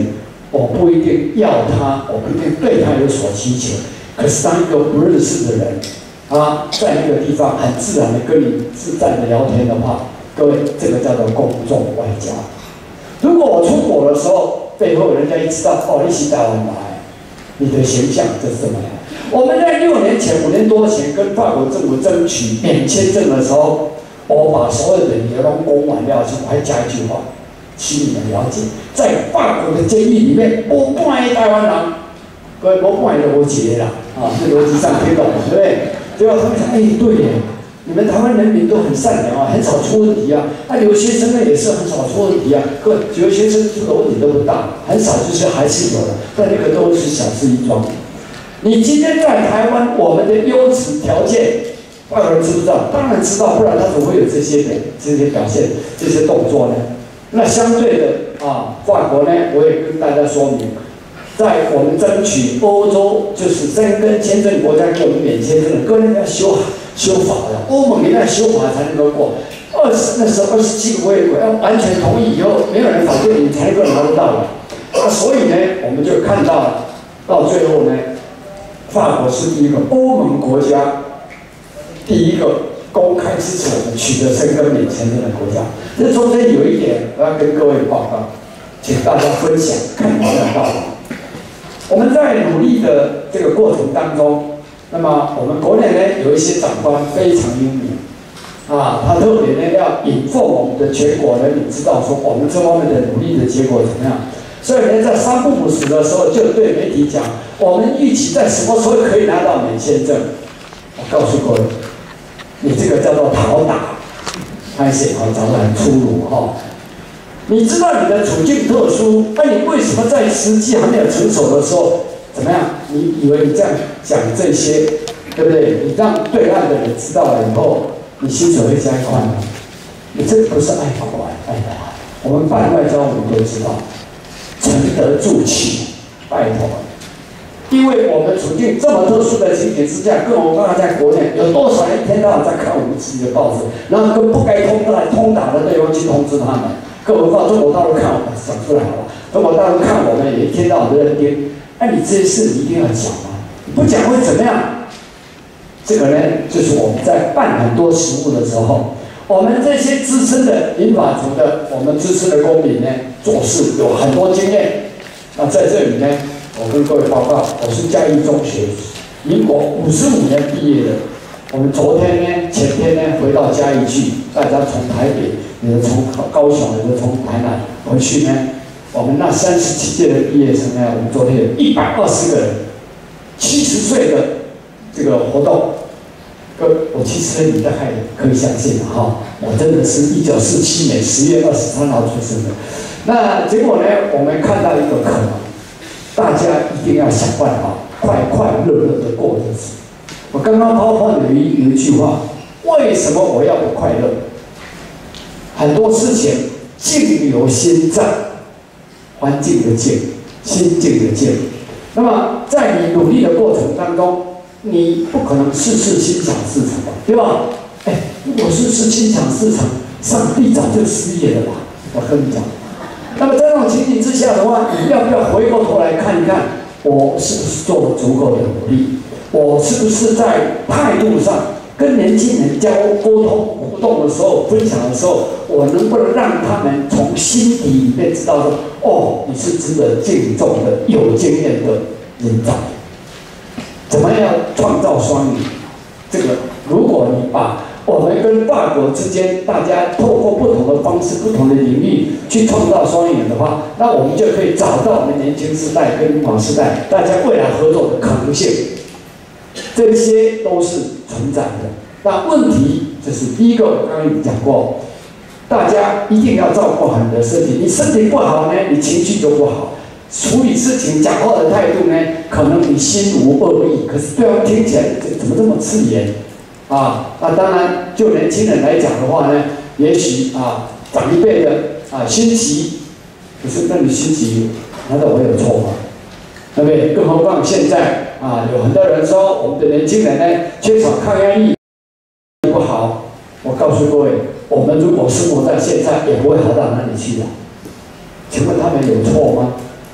我不一定要他，我不一定对他有所需求。可是当一个不认识的人，他在那个地方很自然的跟你自在的聊天的话，各位，这个叫做公众外交。如果我出国的时候，背后人家一知道，哦，你是台湾来，你的形象就是这么样。我们在六年前、五年多前跟法国政府争取免签证的时候，我把所有的理由都讲完了之后，我还加一句话，请你们了解，在法国的监狱里面，我半个台湾人，各位，我半个逻辑啦，啊，这逻辑上听懂对不对？结果他们想，哎，对耶。你们台湾人民都很善良啊，很少出问题啊。那留学生呢也是很少出问题啊。各位，留学生出的问题都不大，很少就是还是有的，但那个都是小事一桩。你今天在台湾，我们的优质条件，外国人知不知道？当然知道，不然他怎么会有这些的这些表现、这些动作呢？那相对的啊，法国呢，我也跟大家说明，在我们争取欧洲就是申根签证国家给我们免签证的，各位要修修法的，欧盟也要修法才能够过。二十那时候二十七个会员国要完全同意以后，没有人反对你才能够拿得到的。啊，所以呢，我们就看到了，到最后呢，法国是第一个欧盟国家，第一个公开支持我们取得申根免签证的国家。这中间有一点我要跟各位报告，请大家分享，看你的道理。我们在努力的这个过程当中，那么我们国内呢有一些长官非常英明，啊，他特别呢要引奉我们的全国人民知道说我们这方面的努力的结果怎么样。所以呢，在三不五时的时候就对媒体讲，我们预期在什么时候可以拿到免签证。我告诉各位，你这个叫做讨打，拍摄啊，讲得很粗鲁哈。哦，你知道你的处境特殊，那你为什么在时机还没有成熟的时候，怎么样？你以为你这样讲这些，对不对？你让对岸的人知道了以后，你薪水会加一块吗？你这不是爱法外爱台湾。我们办外交，我们都知道，沉得住气，拜托。因为我们处境这么特殊的情形之下，更何况在国内，有多少人一天到晚在看我们自己的报纸，然后跟不该通的通达的对方去通知他们。更何况中国大陆看我们讲出来好吧？中国大陆看我们也一天到晚都在盯。那你这些事你一定要讲啊！你不讲会怎么样？这个呢，就是我们在办很多实务的时候，我们这些资深的民法族的，我们资深的公民呢，做事有很多经验。那在这里呢，我跟各位报告，我是嘉义中学，民国五十五年毕业的。我们昨天呢，前天呢，回到嘉义去，大家从台北，有的从高雄，有的从台南回去呢。我们那三十七届的毕业生呢，我们昨天有一百二十个人，七十岁的这个活动，各我七十岁你大概可以相信了哈，我真的是一九四七年十月二十三号出生的。那结果呢，我们看到一个可能，大家一定要想办法快快乐乐的过日子。我刚刚抛抛有一有一句话，为什么我要不快乐？很多事情境由心造。环境的境，心境的境。那么，在你努力的过程当中，你不可能事事心想事成吧，对吧？哎，如果事事心想事成，上帝早就失业了吧？我跟你讲。那么在这种情形之下的话，你要不要回过头来看一看，我是不是做了足够的努力？我是不是在态度上跟年轻人交沟通、互动的时候、分享的时候，我能不能让他们从心底里面知道说，哦，你是值得敬重的、有经验的人才？怎么样创造双赢？这个，如果你把我们跟法国之间，大家透过不同的方式、不同的领域去创造双赢的话，那我们就可以找到我们年轻世代跟民广世代大家未来合作的可能性。这些都是存在的。那问题就是第一个，我刚刚已经讲过，大家一定要照顾好你的身体。你身体不好呢，你情绪就不好。处理事情、讲话的态度呢，可能你心无恶意，可是对方听起来怎么这么刺眼啊？那当然，就年轻人来讲的话呢，也许啊，长一辈的啊心急，可是那你心急，难道我有错吗？对不对？更何况现在啊，有很多人说我们的年轻人呢缺少抗压力不好。我告诉各位，我们如果生活在现在，也不会好到哪里去的。请问他们有错吗？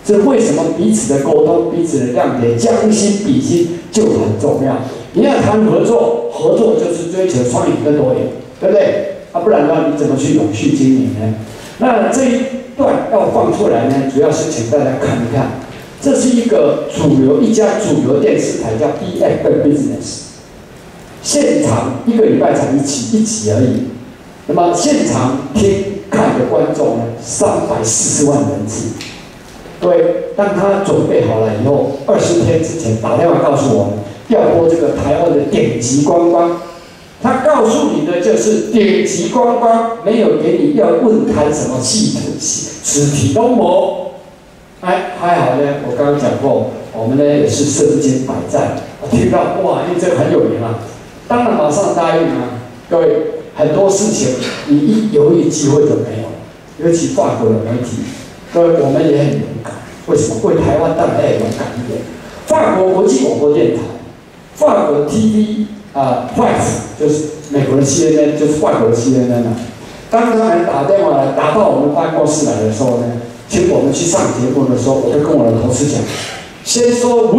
这为什么彼此的沟通、彼此的谅解、将心比心就很重要。你要谈合作，合作就是追求双赢跟多赢，对不对？啊，不然的话你怎么去永续经营呢？那这一段要放出来呢，主要是请大家看一看，这是一个主流一家主流电视台叫 B F Business， 现场一个礼拜才一期一集而已，那么现场听看的观众呢，三百四十万人次。各位，当他准备好了以后，二十天之前打电话告诉我们，要播这个台湾的顶级观光。他告诉你的就是顶级观光，没有给你要问谈什么系统、实体都没。哎，还好呢，我刚刚讲过，我们呢也是身经百战。我听到哇，因为这个很有名啊，当然马上答应啊。各位，很多事情你一犹豫，机会就没有了。尤其法国的媒体，各位我们也很勇敢。为什么？为台湾当然要勇敢一点。法国国际广播电台，法国 T V 啊 ，Five 就是美国的 C N N， 就是法国的 C N N 啊。当他们打电话来打到我们办公室来的时候呢，请我们去上节目的时候，我就跟我的同事讲，先说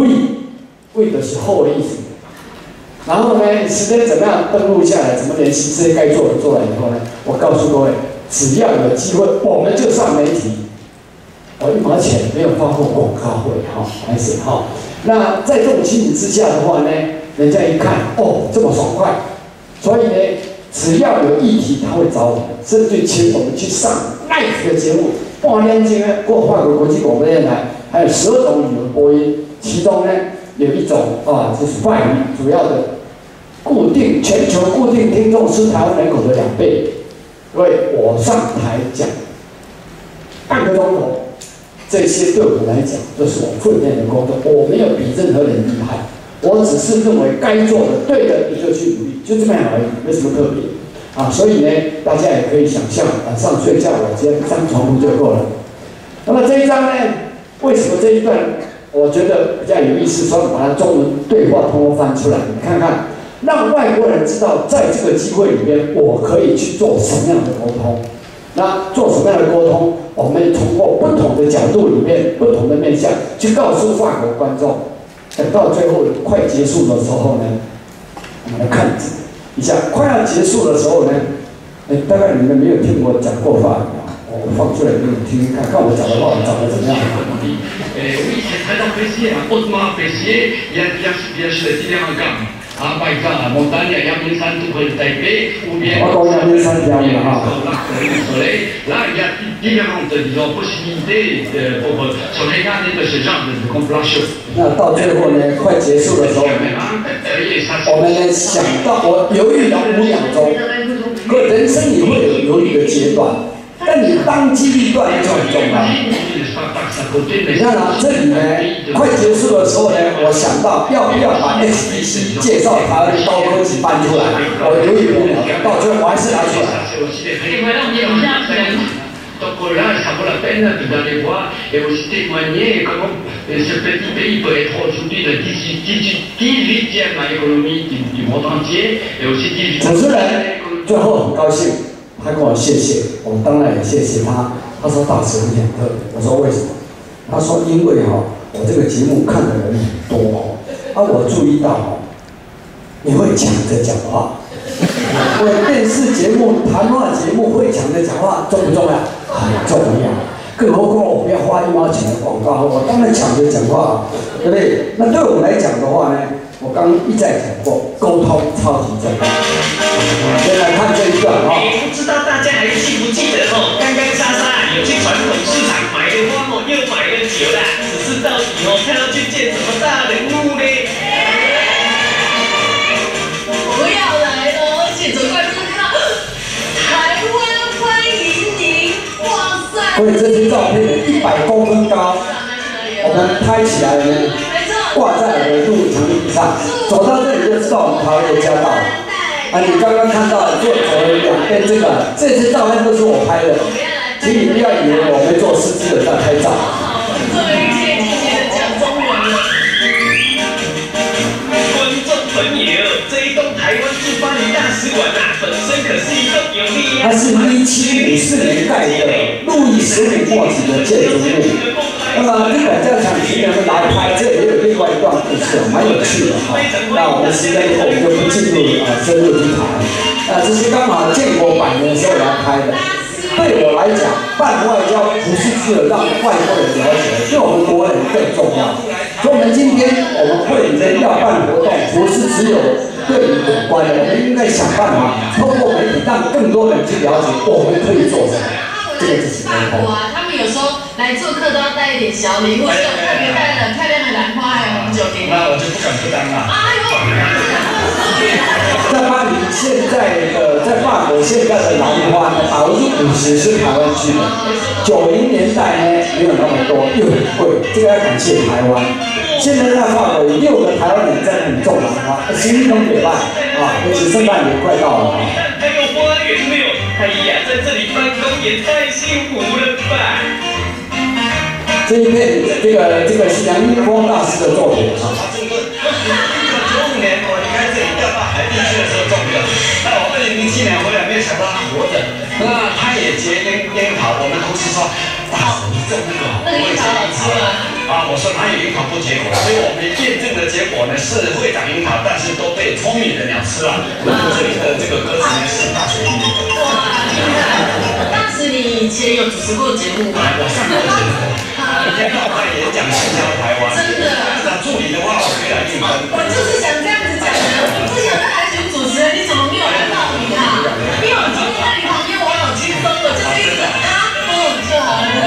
we，we 的是后的意思。然后呢，时间怎么样登录下来，怎么联系，这些该做的做了以后呢，我告诉各位，只要有机会，我们就上媒体。我一毛钱没有花过广告费哈，还是哈。那在这种情形之下的话呢，人家一看哦这么爽快，所以呢，只要有议题他会找我们，甚至请我们去上 live 的节目。半年前呢，过法国国际广播电台还有十二种语文播音，其中呢有一种啊就是法语，主要的固定全球固定听众是台湾人口的两倍。所以我上台讲半个钟头。这些对我来讲都是我训练的工作，我没有比任何人厉害，我只是认为该做的对的你就去努力，就这么样而已，没什么特别啊。所以呢，大家也可以想象，晚上睡觉我直接上床铺就够了。那么这一章呢，为什么这一段我觉得比较有意思？所以把它中文对话通通翻出来，你看看，让外国人知道，在这个机会里面，我可以去做什么样的沟通。那做什么样的沟通？我们通过不同的角度里面、不同的面向去告诉法国观众。等到最后快结束的时候呢，我们来看一下，快要结束的时候呢，哎，大概你们没有听我讲过法语啊，我放出来给你们听，看看我讲的话讲的怎么样。 Oui, c'est très apprécié, hautement apprécié. Il y a différents cas. Ah, par exemple, la montagne, il y a Yangmingshan tout près de Taipei, ou bien au soleil. Là, il y a différentes, disons, possibilités de, pour se regarder de ce genre de compilation. 那到最后呢，快结束的时候，我们呢想到，我犹豫了五秒钟。可人生你会有犹豫的阶段，但你当机立断就很重要。你看啊，这里呢，快结束的时候呢，我想到要不要把 H B C 介绍台湾的高科技搬出来，我犹豫五秒钟，到最后我还是拿出来。 Donc là, ça vaut la peine d'aller voir et aussi témoigner comment ce petit pays peut être aujourd'hui le dix-huitième économie du monde entier et aussi dix-huitième. 主持人最后很高兴，他跟我谢谢，我当然也谢谢他。他说大使很很特别，我说为什么？他说因为哈、哦，我这个节目看的人很多哦，啊，我注意到哦，你会抢着讲话。我电视节目、谈话节目会抢着讲话，重不重要？很重要。更何况我不要花一毛钱的广告，我当然抢着讲话，对不对？那对我们来讲的话呢，我刚一再讲过，沟通超级重要。先来看这一段啊、哦。 不知道大家还记不记得哦？刚刚莎莎有去传统市场买了花哦，又买了酒啦，只是到底哦，他要去见什么大人物呢？ 不要来了，而且走过来就看到台湾欢迎您，哇塞！ 所以这些照片一百公分高，我们拍起来呢，挂在我的路墙壁上，走到这里就知道我们桃园家到了。啊，你刚刚看到做走了两边这个，这些照片都是我拍的，请你不要以为我没做司机的在拍照。 终于可以尽情的讲中文了。 观众朋友，这一栋台湾驻巴黎大使馆啊，本身可是一栋有力量。 它是一七五四年盖的路易十五墨子的建筑物。 那么日本这场请人们来拍，这也有另外一段故事，蛮有趣的哈。那我们时间以后我们就不进入啊深入去谈。啊，这是刚好建国百年的时候来拍的。对我来讲，办外交不是只有让外国人了解，对我们国人更重要。所以，我们今天我们会里面要办活动，不是只有对你有关的，我们应该想办法透过媒体让更多人去了解我们可以做什么。这个就是沟通。 啊，他们有时候来做客都要带一点小礼物，是有特别带的漂亮的兰花还有红酒给你。 那我就不敢不当了。 哎呦！ 在巴黎，现在的在法国现在的兰花呢，百分之五十是台湾区的。九零年代呢没有那么多，又很贵，这个要感谢台湾。现在在法国有六个台湾人在那里种兰花，新一东北办啊，而且圣诞节快到了啊。 还有花园没有？哎呀，在这里办公也太幸福了吧！ 这一片这个这个是杨一光大师的作品啊。 九五年我离开这里调到海地去的时候种的，那我二零零七年回来，没有想到他活着，那他也结樱樱桃，我们同事说，大婶你种那个， 那个樱桃好吃吗？ 啊，我说哪有樱桃不结果，所以我们验证的结果呢是会长樱桃，但是都被聪明的鸟吃了。这里的这个鸽子呢是大水蜜。 哇，厉害！当时你以前有主持过节目吗？ 我上过节目，一天到晚演讲行销台湾。真的。那助理的话，我可以来应征。 我就是想这样子讲的。之前在海选主持人，你怎么没有来报名啊？因为我今天在你旁边，我好轻松的，就是一直啊嗯就好了。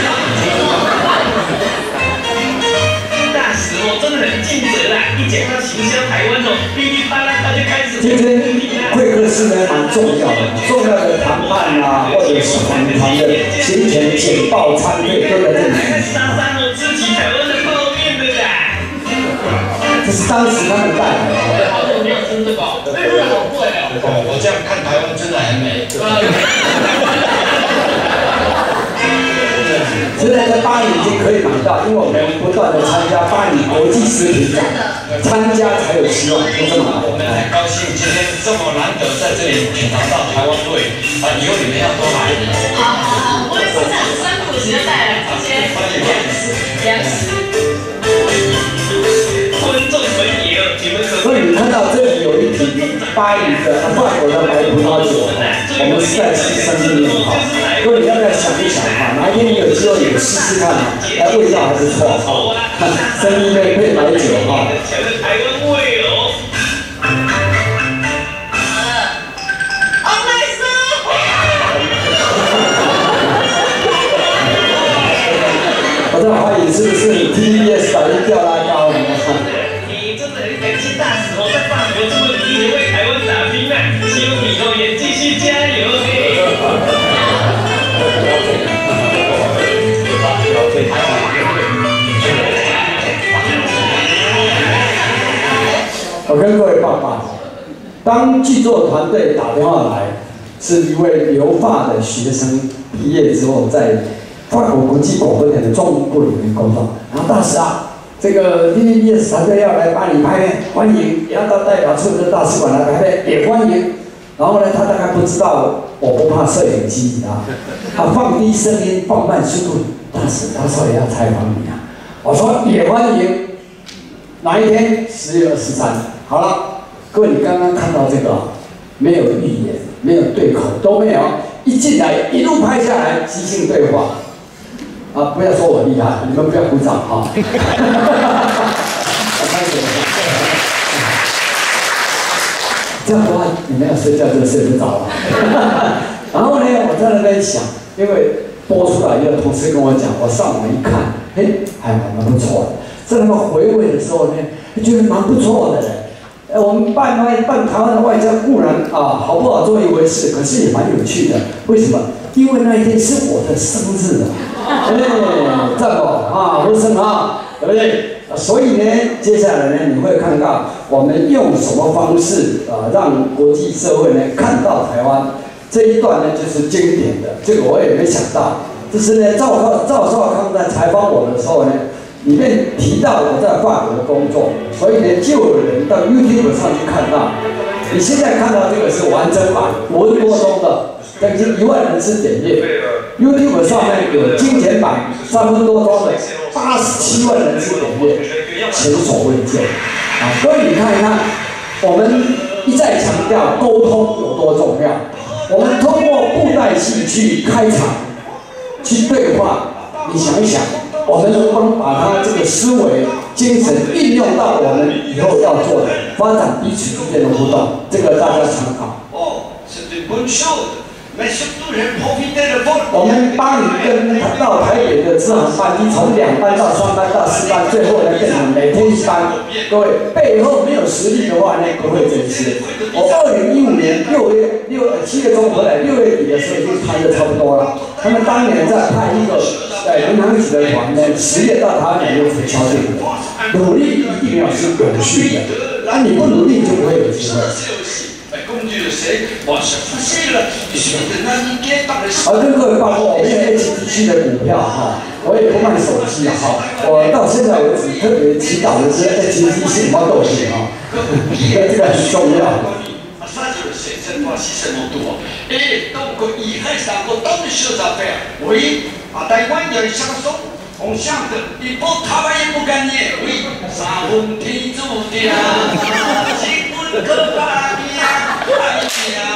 大使我真的很尽责啦！一讲到行销台湾哦，噼里啪啦他就开始。 今天会客室呢蛮重要的，重要的谈判啊，或者是访谈的行前简报参会都在这里。 莎莎我吃起台湾的泡面的啦。 这是当时他们带来的。 好久没有吃这个，哎，这个好贵哦。 我这样看台湾真的很美。 现在在巴黎已经可以买到，因为我们不断的参加巴黎国际食品展，参加才有希望，就这么来。 我们很高兴今天这么难得在这里品尝到台湾味啊！以后你们要多来。 好好好，我也是很辛苦，只要带来这些粮食。 观众们也有，你们可所以你看到这里有一瓶巴黎的法国的白葡萄酒，我们是在吃生命面哈。所以你要不要想一想哈？哪一天你有机会也试试看嘛，哎，味道还不错哈。生命面配白酒哈。 台湾味哦。 我在怀疑是不是你 T V B S 把你调拉高了？ 你真的很感谢大使哦，在法国这么努力的为台湾打拼啊！希望你哦也继续加油嘿！ 我跟各位报告，当剧作团队打电话来，是一位留法的学生毕业之后在法国国际广播电台的中部里面工作，然后大使啊，这个 T V B S 团队要来巴黎拍片，欢迎，也要到代表处的大使馆来拍片，也欢迎。然后呢，他大概不知道我不怕摄影机啊，他放低声音，放慢速度，大使，他说也要采访你啊，我说也欢迎。哪一天？十月二十三。好了，各位，你刚刚看到这个，没有预言，没有对口，都没有，一进来一路拍下来，即兴对话。啊，不要说我厉害，你们不要鼓掌哈。这样的话，你们要睡觉就睡不着了。然后呢，我在那边想，因为播出来以后，同事跟我讲，我上网一看，嘿，还蛮蛮不错的。在他们回味的时候呢，觉得蛮不错的嘞。呃，我们办外办台湾的外交固然啊好不好做一回事，可是也蛮有趣的。为什么？因为那一天是我的生日啊！哎，这个啊，不是啊，对不对？所以呢，接下来呢，你会看到我们用什么方式啊，让国际社会呢看到台湾这一段呢，就是经典的。这个我也没想到，就是呢，赵少赵少康在采访我的时候呢。里面提到我在法国的工作，所以呢，就有人到 YouTube 上去看到。你现在看到这个是完整版，文国中的将近一万人次点阅 ，YouTube 上面有金钱版三分多钟的八十七万人次点阅，前所未见。啊，所以你看一看，我们一再强调沟通有多重要，我们通过布袋戏去开场，去对话，你想一想。 我们能帮把他这个思维、精神运用到我们以后要做的，发展彼此之间的互动，这个大家参考。我们帮你跟到台北的支航班机，从两班到三班到四班，最后呢变成每天一班。各位背后没有实力的话呢，不会珍惜。我二零一五年六月六七月中回来，六月底的时候已经谈的差不多了。他们当年在派一个呃民航局的团呢，十月到台湾有可敲定的。努力一定要是有序的，那你不努力就不会有机会。 好，跟各位报告，我们有 H T C 的股票哈，我也不卖手机哈，我到现在为止特别祈祷的是 H T C 猫豆腐哈，这个很重要。 cette fois-ci c'est mon tour. Et donc il reste encore tant de choses à faire. Oui, à Taïwan il y a une chanson, on chante, il faut travailler pour gagner. Oui, ça vous dit tout bien. Si vous ne connaissez pas bien, aïe bien,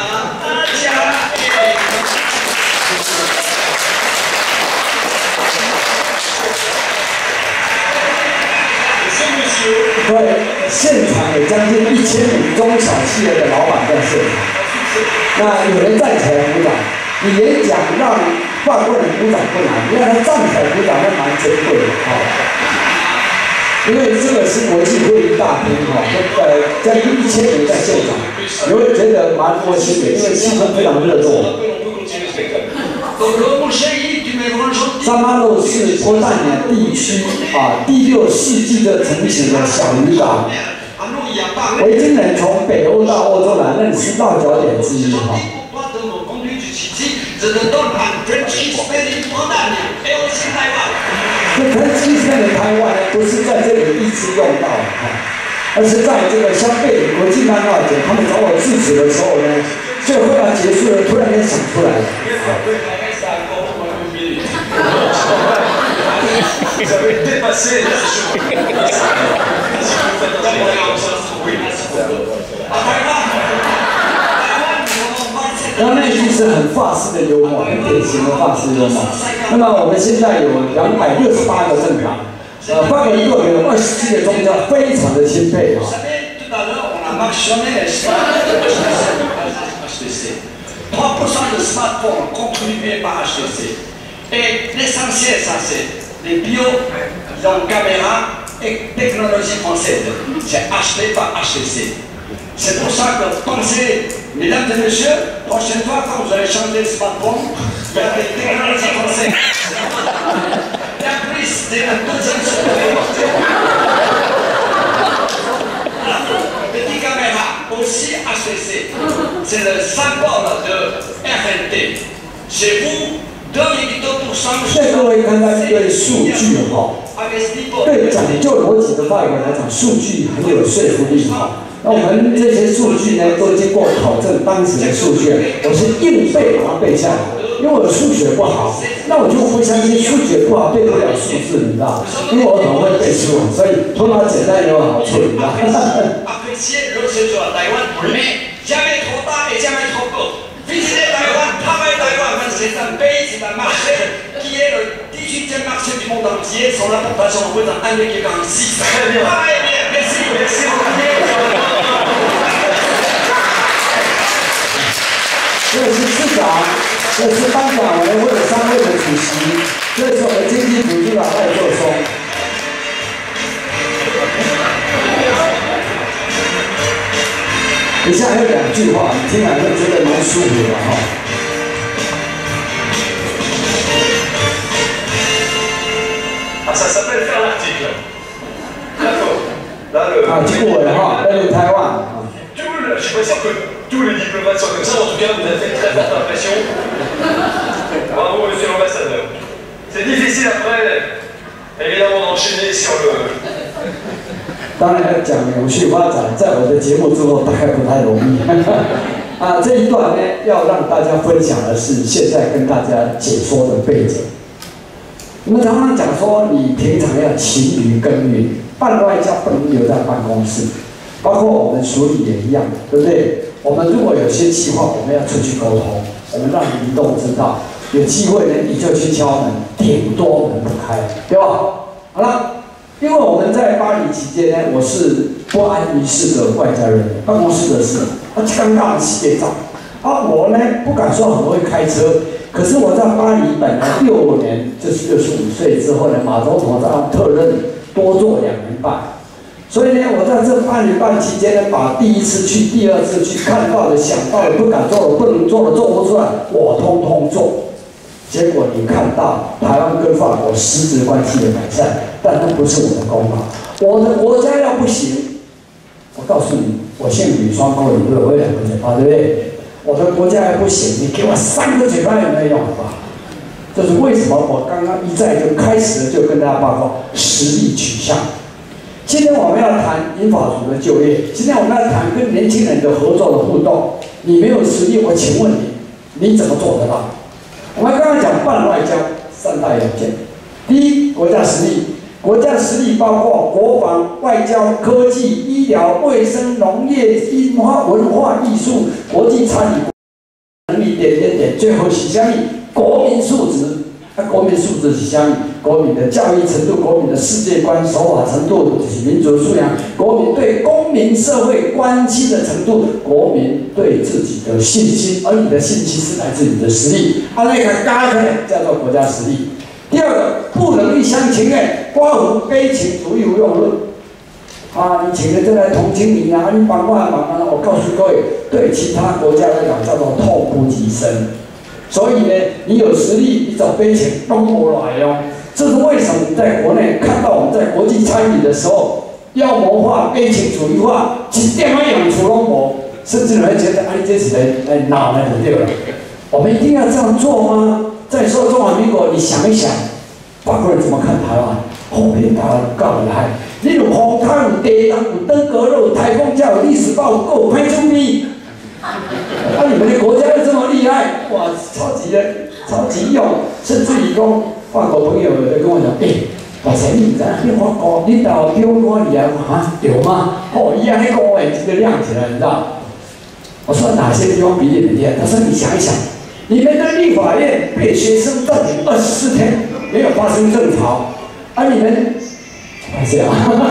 aïe. 对，现场有将近一千名中小企业的老板在现场。那有人站起来鼓掌，你演讲让法国人鼓掌不难，你让他站起来鼓掌那蛮珍贵的啊。因为这个是国际会议大厅哈，呃，将近一千人在现场，你会觉得蛮窝心的，因为气氛非常热络。 三八路是波大年地区啊第六世纪的城市的小渔港，维京人从北欧到欧洲来，那里是落脚点之一哈。这 French Kiss 的台湾呢，不是在这里一直用到的哈，而是在这个相对国际漫画节他们找我制止的时候呢，最后要结束了，突然间想出来了。 Vous avez dépassé la chose. 然后那一句是很法式的幽默，很典型的法式幽默。那么我们现在有两百六十八个政党，呃，换个一个有二十七个宗教，非常的钦佩啊。 trois pour cent de smartphones contribués par H T C. Et l'essentiel, ça c'est les bio, donc caméra et technologie française. C'est acheté par H T C. C'est pour ça que pensez, mesdames et messieurs, prochaine fois quand vous allez changer le smartphone, vers les technologies françaises. La prise, c'est la deuxième seconde. Petite caméra, aussi H T C. C'est le symbole de R N T. Chez vous, 对各位看到一堆数据哈，对讲究逻辑的法语来讲，数据很有说服力哈。那我们这些数据呢，都经过考证，当时的数据，我是硬背把它背下来，因为我的数学不好，那我就不相信数学不好背不了数字，你知道？因为我很会背书，所以头脑简单也有好处，你知道？ Visiter Taïwan, travailler Taïwan, c'est un pays, c'est un marché qui est le dix-huitième marché du monde entier. Son importation représente un virgule quarante-six. Très bien. Très bien. Merci, merci beaucoup. 这是市长，这是颁奖委员会的三位的主席，这是我们经济部长赖作松。以下还有两句话，你听来会觉得蛮舒服的哈。 Ah, ça s'appelle faire l'article. D'accord. Là, le. Ah, du coup, ha, là, le Taïwan. Je suis pas sûr que tous les diplomates soient comme ça. En tout cas, vous avez fait très forte impression. Bravo, monsieur l'ambassadeur. C'est difficile après, évidemment, d'enchaîner sur le. 当然要讲永续发展，在我的节目之后大概不太容易。 啊，这一段呢，要让大家分享的是现在跟大家解说的背景。我们常常讲说，你平常要勤于耕耘，办外交不能留在办公室，包括我们署理也一样，对不对？我们如果有些计划，我们要出去沟通，我们让移动知道，有机会呢你就去敲门，顶多门不开，对吧？好了。因为我们在巴黎期间呢，我是不安于世的外交人员，办公室的事，啊，刚刚洗个澡，啊，我呢不敢说很会开车，可是我在巴黎本来六年，就是六十五岁之后呢，马总统让特任多做两年半，所以呢，我在这半年半期间呢，把第一次去、第二次去看到的、想到的、不敢做的、不能做的、做不出来，我通通做。结果你看到台湾跟法国实质关系的改善，但那不是我的功劳。我的国家要不行，我告诉你，我姓吕，双口吕，我有两个嘴巴，对不对？我的国家要不行，你给我三个嘴巴有没有用？好吧？这是为什么？我刚刚一再就开始了，就跟大家报告实力取向。今天我们要谈英法族的就业，今天我们要谈跟年轻人的合作的互动。你没有实力，我请问你，你怎么做得到？我们刚刚讲办外交三大要件，第一，国家实力。国家实力包括国防、外交、科技、医疗、卫生、农业、文化、文化艺术、国际参与能力点点点，最后是什么？国民素质。啊，国民素质是什么？国民的教育程度、国民的世界观、守法程度，就是民族素养；国民对公民社会关心的程度，国民对自己的信心，而你的信心是来自你的实力。啊，那个加起来叫做国家实力。第二个，不能一厢情愿，刮胡悲情主义无用论。啊，你请人家来同情你啊，你帮忙帮忙，我告诉各位，对其他国家来讲叫做痛不及身。所以呢，你有实力，你找悲情都不来哦。这是为什么？你在国内看到我们在国际参与的时候，妖魔化、悲情主义化，一点啊养出拢无，甚至还觉得哎，这是来来闹来就对了。我们一定要这样做吗？再说中华民国，你想一想，法国人怎么看台湾？后面台湾够厉害，你有风台、有地人、有登革热、有台风假、有历史报告、拍出咪。啊！你们的国家又这么厉害，哇，超级的，超级勇，甚至于讲，法国朋友就跟我讲，哎、欸，大神，你知道你法国领导丢我你啊？啊，有吗？哦，一样那个哎，这个亮起来，你知道？我说哪些地方比你们厉害？他说你想一想，你们的立法院被学生占领二十四天，没有发生争吵，啊，你们，还是啊，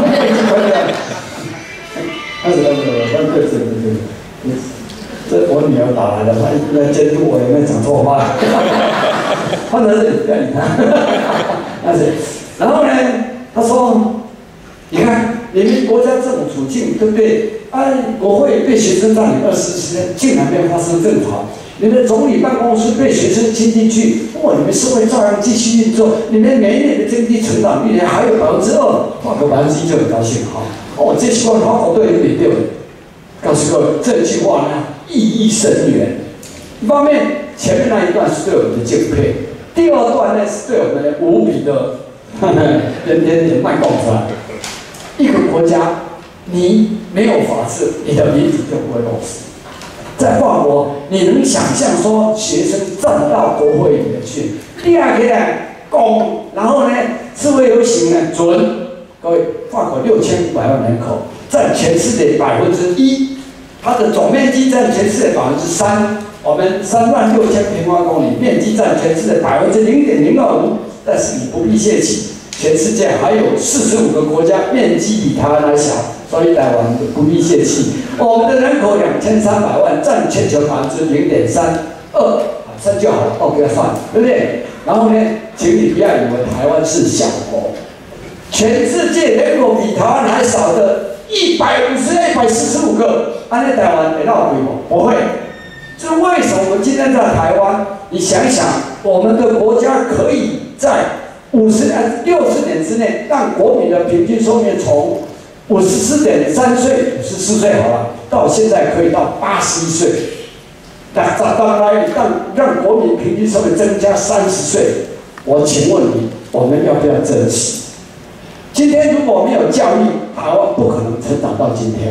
二十二十二，对对对对。这我女儿打来的，她一直在监督我有没有讲错话。或者是不要理他，但是，然后呢，他说，你看你们国家这种处境，对不对？啊，国会被学生占领二十四天，竟然没有发生争吵。你们总理办公室被学生侵进去，哇！你们社会照样继续运作，你们每一年的经济成长率还有百分之二，法国百分之一就很高兴哈。哦，这句话法国对有点对。告诉各位，这句话呢意义深远。一方面，前面那一段是对我们的敬佩；第二段呢是对我们的无比的点点点卖供出来。一个国家，你没有法治，你的民主就不会落实。在法国，你能想象说学生站到国会里面去，第二个呢公，然后呢示威游行呢准。各位，法国六千五百万人口，占全世界百分之一，它的总面积占全世界百分之三。我们三万六千平方公里，面积占全世界百分之零点零二五。但是你不必泄气，全世界还有四十五个国家面积比台湾还小，所以台湾不必泄气。我们的人口两千三百万，占全球百分之零点三二，三就好了，哦，不要算，对不对？然后呢，请你不要以为台湾是小国。全世界人口比台湾还少的一百五十、一百四十五个，按那台湾会闹规模？不会。这为什么我们今天在台湾？你想一想，我们的国家可以在五十年、六十年之内，让国民的平均寿命从五十四点三岁、五十四岁好了，到现在可以到八十一岁。那当然让让国民平均寿命增加三十岁，我请问你，我们要不要珍惜？今天如果没有教育，台湾不可能成长到今天。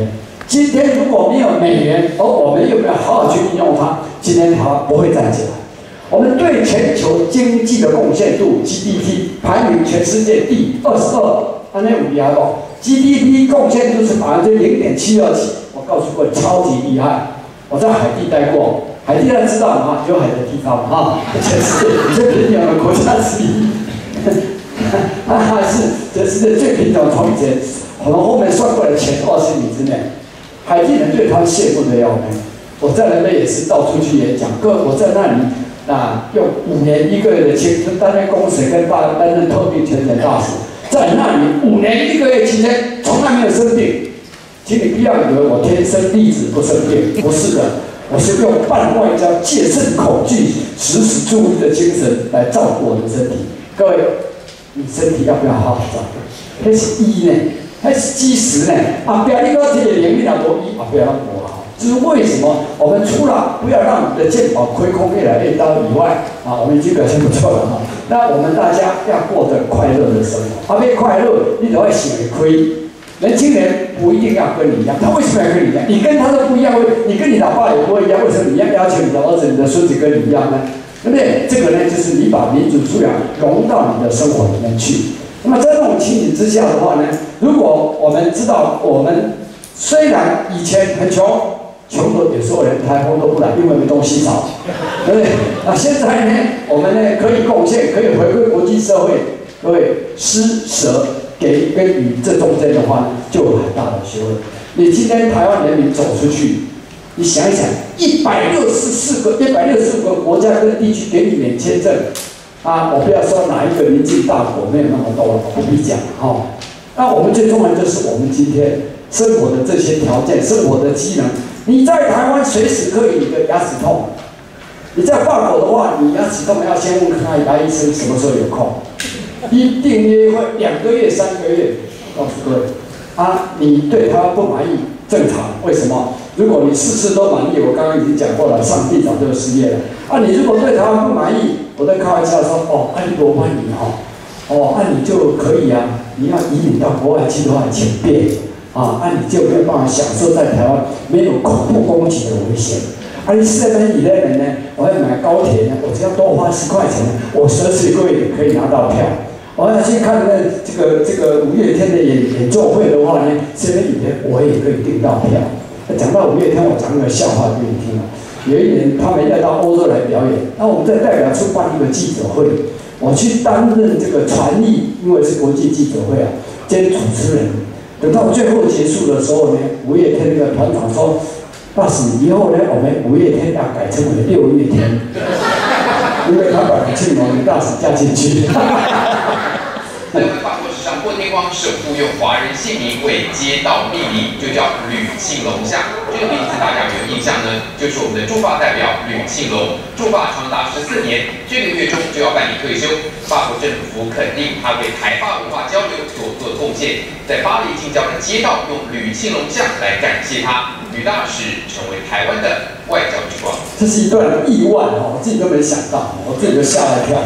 今天如果没有美元，而我们又没有好好去运用它，今天台湾不会站起来。我们对全球经济的贡献度 G D P 排名全世界第二十二，安内五牙哦 ，G D P 贡献度是百分之零点七二几。我告诉各位，超级厉害。我在海地待过，海地大家知道吗？有海的地方啊，全世界最贫穷的国家之一。它还是全世界最贫穷，从以前我们后面算过来前二十年之内，海地人对他们羡慕的要命。我在那边也是到处去演讲，各我在那里。啊，用五年一个月的青春担任公使跟担担任特别全权大使，在那里五年一个月期间从来没有生病，请你不要以为我天生丽质不生病，不是的，我是用半外交、戒慎恐惧、时时注意的精神来照顾我的身体。各位，你身体要不要好好照顾？那是医呢，那是基石呢。啊，不要你讲这个领域那多医，啊，不要让我好。就是为什么我们除了不要让我们的健保亏空越来越高以外，啊，我们已经表现不错了哈。那我们大家要过得快乐的生活，啊，要快乐，你就要想亏。年轻人不一定要跟你一样，他为什么要跟你一样？你跟他都不一样，你跟你老爸也不会一样，为什么你要要求你的儿子、你的孙子跟你一样呢？对不对？这个呢，就是你把民主素养融到你的生活里面去。那么在这种情形之下的话呢，如果我们知道我们虽然以前很穷。穷的有时候连台风都不来，因为没东西炒，对不对？那现在呢，我们呢可以贡献，可以回归国际社会，各位施舍给跟予这中间的话，就有很大的学问。你今天台湾人民走出去，你想一想，一百六十四个、一百六十五个国家跟地区给你免签证，啊，我不要说哪一个邻近大国没有那么多了，不必讲哈、哦。那我们最重要就是我们今天生活的这些条件、生活的机能。你在台湾随时可以你的牙齿痛，你在法国的话，你牙齿痛要先问看牙医生什么时候有空，一定约会两个月、三个月。告诉各位，啊，你对他不满意正常，为什么？如果你事事都满意，我刚刚已经讲过了，上帝早就失业了。啊，你如果对台湾不满意，我在开玩笑说，哦，按多欢迎哈，哦，按、啊、你就可以啊，你要移民到国外去的话，请便。啊，那、啊、你就没有办法享受在台湾没有恐怖攻击的危险。啊，你四分以内呢，我要买高铁呢，我只要多花十块钱，我随时可以可以拿到票。我要去看那这个这个五月天的演演奏会的话呢，四分以内我也可以订到票。讲到五月天，我讲个笑话给你听啊。有一年他们要到欧洲来表演，那我们在代表处办一个记者会，我去担任这个传译，因为是国际记者会啊，兼主持人。等到最后结束的时候呢，五月天那个团长说：“大使，以后呢，我们五月天要改称为六月天，因为他把庆隆的大使加进去。” 在我们法国史上，破天荒首富用华人姓名为街道命名，就叫吕庆龙像。这个名字大家有没有印象呢？就是我们的驻法代表吕庆龙，驻法长达十四年，这个月中就要办理退休。法国政府肯定他为台法文化交流所做的贡献，在巴黎近郊的街道用吕庆龙像来感谢他。吕大使成为台湾的外交之光。 这是一段意外哦，我自己都没想到，我自己都吓了一跳。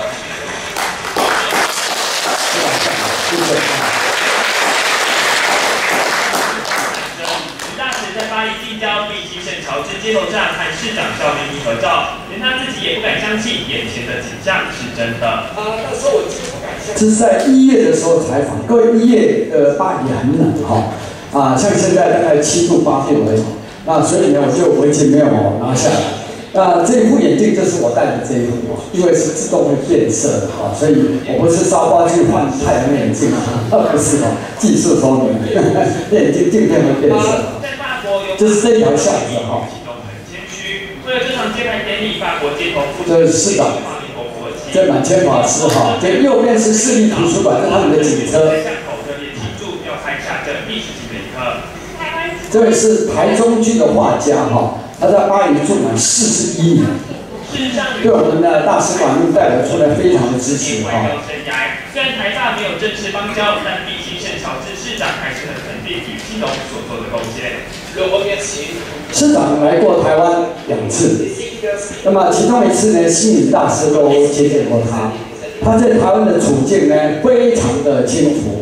吕大使在巴黎近郊碧溪圣乔治街头站和市长赵明义合照，连他自己也不敢相信眼前的景象是真的。啊，那时候我真不敢相信。这是在一月的时候采访，各位一月的巴黎很冷哈，啊，像现在大概七度八度而已，那所以呢，我就围巾没有拿下来。那这一副眼镜就是我戴的这一副，因为是自动会变色的哈，所以我不是烧花去换太阳眼镜啊，不是哦，技术聪明，眼镜镜片会变色。 在法国有， 这是这条巷子哈。 很谦虚，为了这场揭牌典礼，法国街头这是市长，这满千法师哈，这右边是市立图书馆，是他们的警车。 巷口特别庆祝，要拍下这历史性的一刻。 这位是台中区的画家哈。他在巴黎住满四十一年，对我们的大使馆代表出来非常的支持哈。 虽然台大没有正式邦交，但碧溪圣乔治市长还是很肯定吕庆龙所做的贡献。 市长来过台湾两次，那么其中一次呢，星云大师都接见过他。他在台湾的处境呢，非常的轻浮。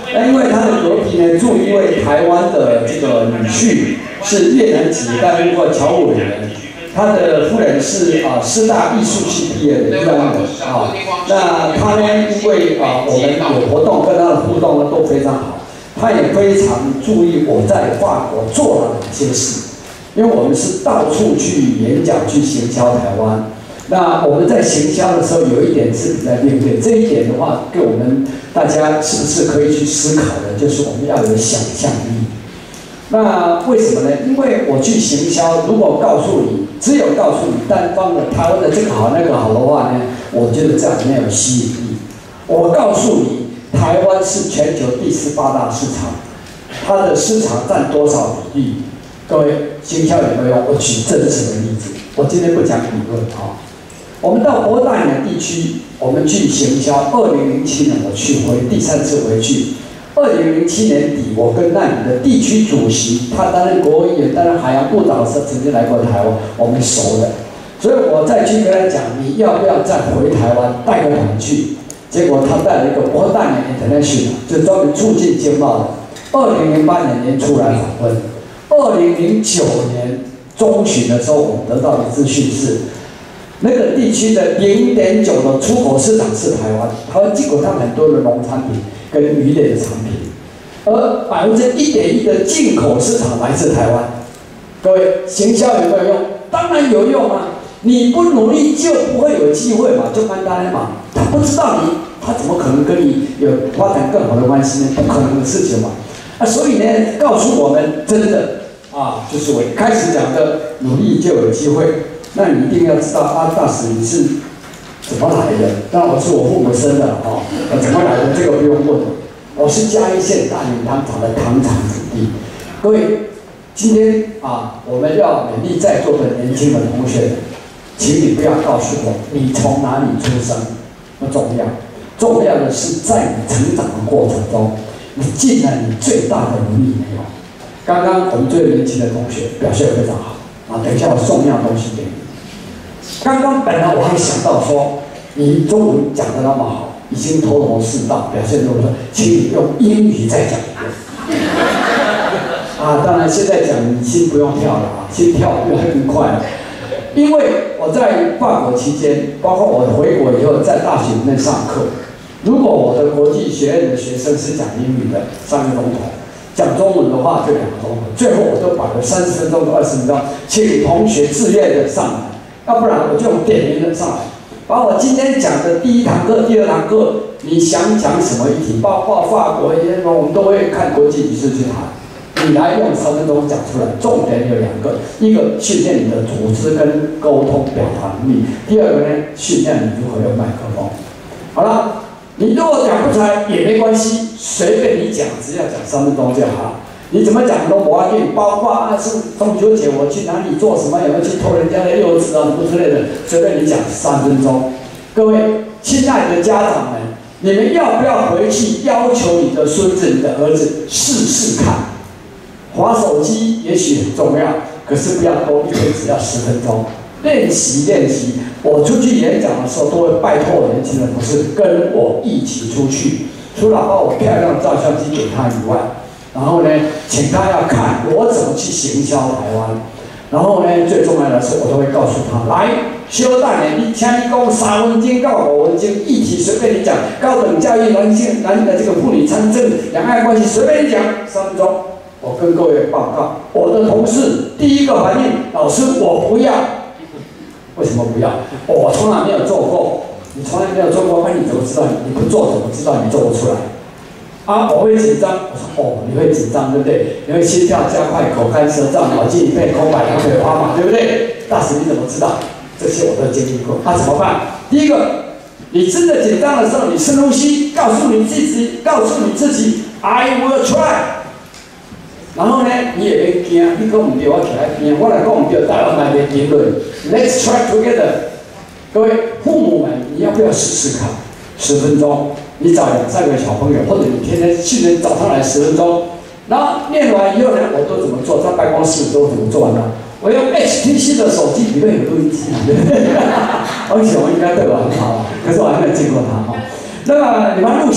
那因为他的隔壁呢，住一位台湾的这个女婿，是越南籍，担任过侨务委员。他的夫人是啊师大艺术系毕业的越南人啊。那他呢，因为啊我们有活动跟他的互动呢都非常好，他也非常注意我在法国做了哪些事，因为我们是到处去演讲去行销台湾。那我们在行销的时候，有一点是比较另类，这一点的话，给我们大家是不是可以去思考的，就是我们要有想象力。那为什么呢？因为我去行销，如果告诉你，只有告诉你单方的台湾的这个好那个好的话呢，我觉得这样没有吸引力。我告诉你，台湾是全球第十八大市场，它的市场占多少比例？各位，行销有没有用？我举真实的例子，我今天不讲理论啊。我们到博大雅地区，我们去行销。二零零七年我去回第三次回去。二零零七年底，我跟那里的地区主席，他担任国务委员、担任海洋部长的时候，曾经来过台湾，我们熟的。所以我再去跟他讲，你要不要再回台湾带个团去？结果他带了一个博大雅 International， 就专门促进经贸的。二零零八年年初来访问，二零零九年中旬的时候，我们得到的资讯是。那个地区的零点九的出口市场是台湾，台湾进口它很多的农产品跟渔类的产品，而百分之一点一的进口市场来自台湾。各位，行销有没有用？当然有用啊！你不努力就不会有机会嘛，就单单嘛。他不知道你，他怎么可能跟你有发展更好的关系呢？不可能的事情嘛。啊，所以呢，告诉我们真的啊，就是我开始讲的，努力就有机会。那你一定要知道啊，大使你是怎么来的？当然我是我父母生的啊，我怎么来的这个不用问。我是嘉义县大林糖厂的糖厂子弟。各位，今天啊，我们要勉励在座的年轻的同学，请你不要告诉我你从哪里出生，不重要，重要的是在你成长的过程中，你尽了你最大的努力没有？刚刚我们最年轻的同学表现非常好。啊，等一下我送一样东西给你。刚刚本来我还想到说，你中文讲得那么好，已经头头是道，表现得不错，请你用英语再讲一遍。啊，当然现在讲你心不用跳了啊，心跳越来越快了。因为我在法国期间，包括我回国以后在大学里面上课，如果我的国际学院的学生是讲英语的，三个钟头。讲中文的话就两个钟头，最后我都摆了三十分钟到二十分钟，请同学自愿的上来，要不然我就点名的上来，把我今天讲的第一堂课、第二堂课，你想讲什么议题，包括法国一些我们都会看国际局势去谈，你来用三分钟讲出来，重点有两个，一个训练你的组织跟沟通表达能力，第二个呢训练你如何用麦克风。好了。你如果讲不出来也没关系，随便你讲，只要讲三分钟就好。你怎么讲都不要紧，包括啊是中秋节我去哪里做什么，有没有去偷人家的柚子啊什么之类的，随便你讲三分钟。各位亲爱的家长们，你们要不要回去要求你的孙子、你的儿子试试看？滑手机也许很重要，可是不要多，一天只要十分钟。练习练习，我出去演讲的时候都会拜托我年轻人同事跟我一起出去，除了把我漂亮的照相机给他以外，然后呢，请他要看我怎么去行销台湾，然后呢，最重要的是我都会告诉他，来，小大年，你请你讲三分钟到五分钟，议题随便你讲，高等教育、男性男的这个妇女参政、两岸关系随便你讲，三分钟。我跟各位报告，我的同事第一个反应，老师我不要。为什么不要？我从来没有做过，你从来没有做过，那你怎么知道？你不做怎么知道你做不出来？啊，我会紧张。我说哦，你会紧张，对不对？你会心跳加快，口干舌燥，脑筋一片空白，两腿发麻，对不对？大使你怎么知道？这些我都经历过。那、啊、怎么办？第一个，你真的紧张的时候，你深呼吸，告诉你自己，告诉你自己 ，I will try。然后呢，你也别惊，你讲唔对，我起来惊；我来讲唔对，大家来别评论。Let's try together。各位父母们，你要不要试试看？十分钟，你找两三个小朋友，或者你天天训练早上来十分钟，然后练完以后呢，我都怎么做？在办公室都怎么做呢？我用 H T C 的手机里面有录音机，对不对？而且我应该对我很好，可是我还没有见过他哈。那么你们录下来。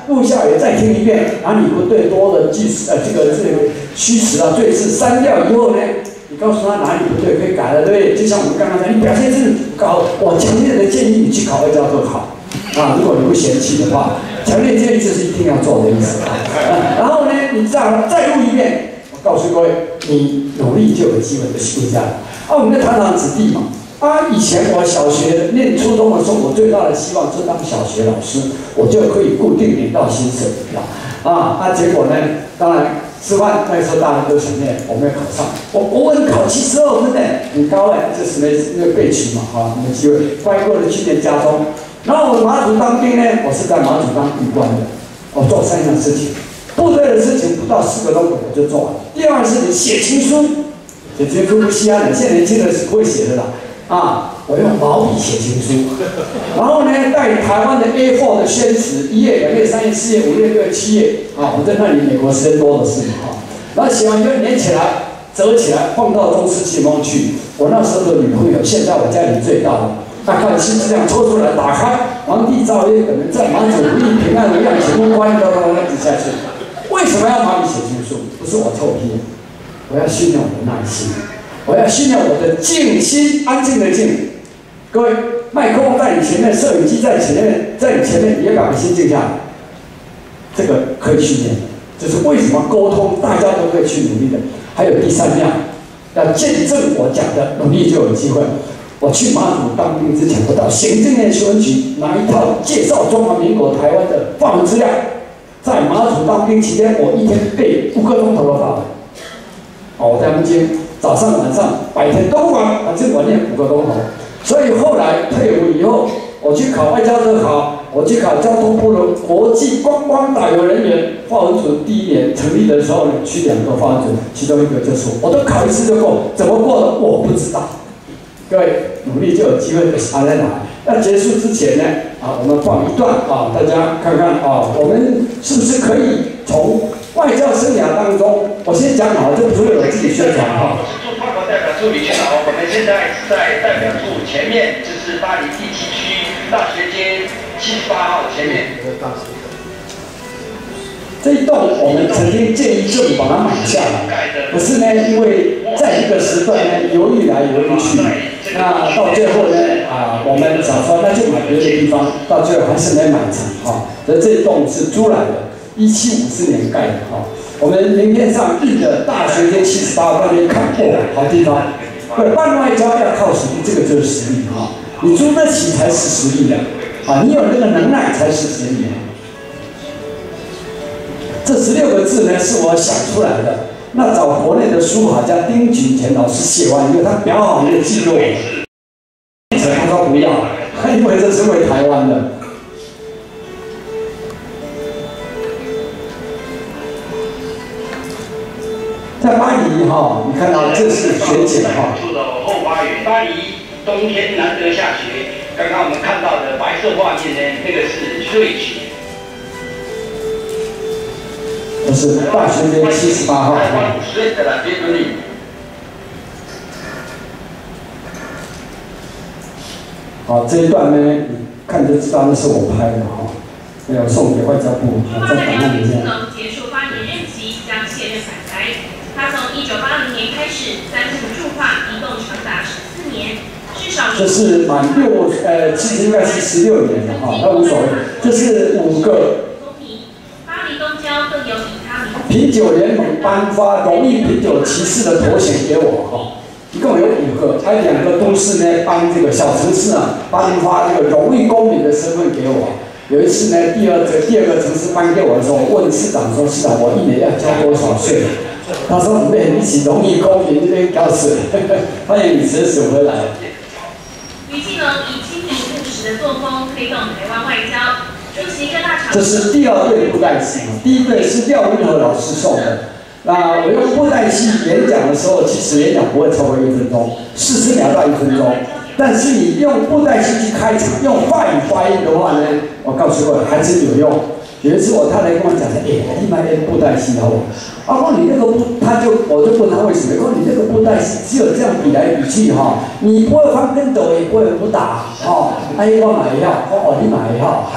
录下来再听一遍，哪里不对，多的句呃这个这个虚词啊、赘字删掉以后呢，你告诉他哪里不对，可以改了，对不对？就像我们刚刚讲，你表现真不高，我强烈的建议你去考外交特考啊，如果你不嫌弃的话，强烈建议这是一定要做的意思啊。然后呢，你再再录一遍。 告诉各位，你努力就有机会的休假。啊，我们的堂堂子弟嘛，啊，以前我小学念初中的时候，我最大的希望是当小学老师，我就可以固定领到薪水啊。啊，啊，结果呢，当然师范那时候大家都想念，我没有考上，我国文考七十二分呢，很高哎，这是那那个备取嘛，啊，没机会，乖乖的去念家中。然后我马祖当兵呢，我是在马祖当狱官的，我做三样事情。 部队的事情不到四个钟头我就做完。第二个事情写情书，写情书不稀罕的，现在年轻人是不会写的啦。啊，我用毛笔写情书，然后呢带台湾的 A 四 的宣纸，一页、两页、三页、四页、五页、六页、七页，啊，我在那里美国时间多的是啊。然后写完就粘起来，折起来放到中式信封去。我那时候的女朋友，现在我家里最大的。 他看信纸这样抽出来，打开，皇帝诏曰：本人在马祖如意平安无恙，请勿关，哒哒哒指下去。为什么要毛笔写情书？不是我臭屁，我要训练我的耐心，我要训练我的静心，安静的静。各位，麦克风在你前面，摄影机在前面，在你前面，你要把心静下来。这个可以训练，这是为什么沟通大家都可以去努力的。还有第三样，要见证我讲的，努力就有机会。 我去马祖当兵之前，我到行政院新闻局拿一套介绍中华民国台湾的法文资料。在马祖当兵期间，我一天背五个钟头的法文。哦，我在南京早上、晚上、白天都不管，反正我念五个钟头。所以后来退伍以后，我去考外交特考，我去考交通部的国际观光导游人员。法文组第一年成立的时候呢，去两个法文组，其中一个就是我，我都考一次就过，怎么过的我不知道。 各位努力就有机会的爬在哪？那结束之前呢，啊，我们放一段啊，大家看看啊，我们是不是可以从外交生涯当中，我先讲好，这不是为我自己宣传哈。 我是驻法国代表处李俊豪，我们现在是在代表处前面，就是巴黎第七区大学街七十八号前面。 这一栋我们曾经建议政府把它买下来，可是呢，因为在一个时段呢，犹豫来犹豫去。 那到最后呢，啊，我们想说那就买别的地方，到最后还是没买成啊。所以这一栋是租来的，一七五四年盖的啊。我们名片上印的大学街七十八，大家看过好地方。对，办外交要靠实力，这个就是实力啊。你租得起才是实力的啊，你有那个能耐才是实力。这十六个字呢，是我想出来的。 那找国内的书法家丁举田老师写完以后，他裱好那个记录，他说不要，他因为这是为台湾的。在巴黎哈，你看到这是雪景哈。 处的后花园，巴黎冬天难得下雪。刚刚我们看到的白色画面呢，那个是瑞雪。 这是大学街七十八号哈。好，这一段呢，你看就知道那是我拍的哈。没有送给外交部，在档案里面。 结束八年任期，将卸任返台。他从一九八零年开始三度驻华，一共长达十四年，至少。 这是满六呃，其实应该是十六年了哈，那无所谓。这是五个。 品酒联盟颁发荣誉品酒骑士的头衔给我哈，一共有五个，还有两个都是呢颁这个小城市啊颁发这个荣誉公民的身份给我。有一次呢，第二个第二个城市颁给我的时候，我问市长说：“市长，我一年要交多少税？”他说：“你们一起荣誉公民这边交税。”欢迎你随时回来。 吕庆龙以亲民务实的作风推动台湾外交。 这是第二对布袋戏，第一对是廖文和老师送的。那我用布袋戏演讲的时候，其实演讲不会超过一分钟，四十秒到一分钟。但是你用布袋戏去开场，用法语发音的话呢，我告诉各位还真有用。有一次我太太跟我讲说，哎，你买演布袋戏好不好？啊，说你那个布，他就我就问他为什么？说你那个布袋戏只有这样比来比去哈，你不会翻跟斗，也不会武打，哦，哎，我买一号，哦，你买一号，好。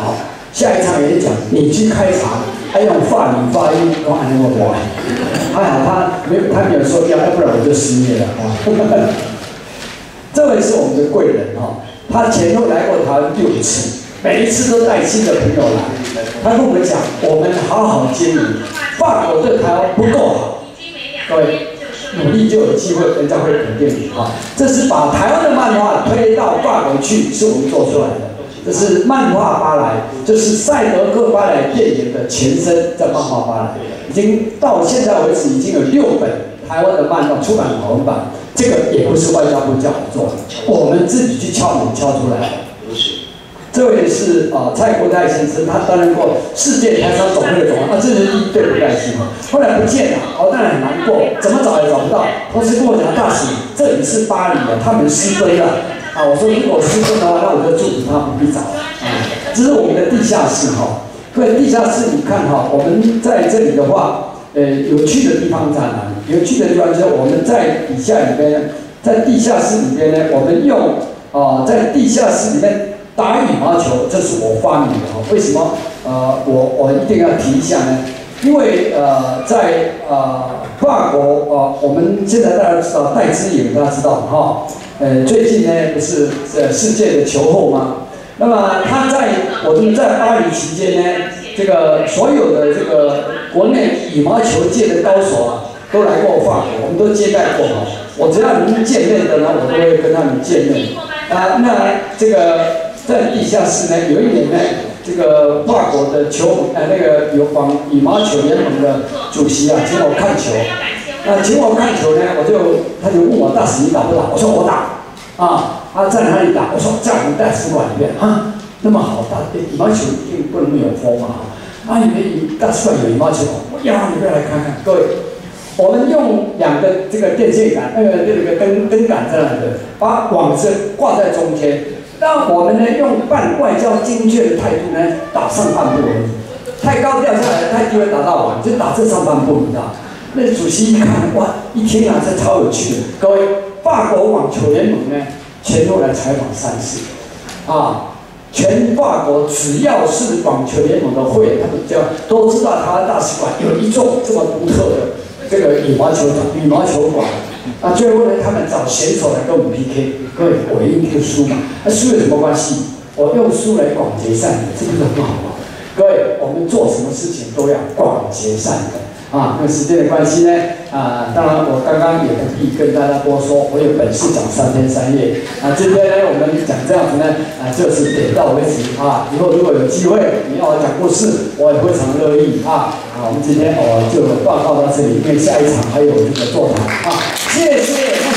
下一场演讲你去开场，还用法语发音，我按那么多，还好他没有他没有说要，要不然我就失业了啊。这位是我们的贵人哈，他前后来过台湾六次，每一次都带新的朋友来。他跟我们讲，我们好好经营，法国对台湾不够好，各位努力就有机会，人家会肯定你哈。这是把台湾的漫画推到法国去，是我们做出来的。这是漫画巴莱，这是赛德克巴莱电影的前身，叫漫画巴莱。已经到现在为止，已经有六本台湾的漫画出版好文版。这个也不是外交部叫我做的，我们自己去敲门敲出来的。这位是啊、呃、蔡国泰先生，他担任过世界台商总会的总裁，啊，这是第一对不带戏嘛。后来不见了，哦，当然很难过，怎么找也找不到。同时跟我讲，大使，这里是巴黎的，他们私奔了。啊，我说如果私奔的话，那我就祝福他不必找。啊，这是我们的地下室哈。各位，地下室你看哈，我们在这里的话，呃，有趣的地方在哪里？有趣的地方就是我们在底下里边，在地下室里边呢，我们用啊、呃，在地下室里面。打羽毛球，这是我发明的哈。为什么？呃，我我一定要提一下呢？因为呃，在呃法国呃，我们现在大家知道戴资颖，大家知道哈。呃，最近呢不是呃世界的球后吗？那么他在我们在巴黎期间呢，这个所有的这个国内羽毛球界的高手啊，都来过法国，我们都接待过哈。我只要能见面的呢，我都会跟他们见面。啊，那这个。在地下室呢，有一年呢，这个法国的球呃那个有网羽毛球联盟的主席啊，请我看球。那请我看球呢，我就他就问我大使你打不打？我说我打。啊，他在哪里打？我说在我们大使馆里面。啊，那么好打，羽毛球一定不能没有风嘛。啊，你们大使馆有羽毛球？呀，你不要来看看，各位。我们用两个这个电线杆，那个这个灯灯杆这样的，把网子挂在中间。那我们呢，用半外交精确的态度呢，打上半部而已。太高掉下来，太低会打到网，就打这上半部，你知道？那主席一看，哇，一听啊，这超有趣的。各位，法国网球联盟呢，前后来采访三次，啊，全法国只要是网球联盟的会员，他们就都知道台湾大使馆有一座这么独特的这个羽毛球场、羽毛球馆。啊，最后呢，他们找选手来跟我们 P K， 各位，我一定输嘛。那、啊、输有什么关系？我用输来广结善缘，是不是很好吗？各位，我们做什么事情都要广结善缘啊。因为时间的关系呢，啊，当然我刚刚也不必跟大家多说，我有本事讲三天三夜啊。今天呢，我们讲这样子呢，啊，就是点到为止啊。以后如果有机会你要我讲故事，我也非常乐意啊。啊，我们今天我就报告到这里，因为下一场还有这个座谈啊。谢谢。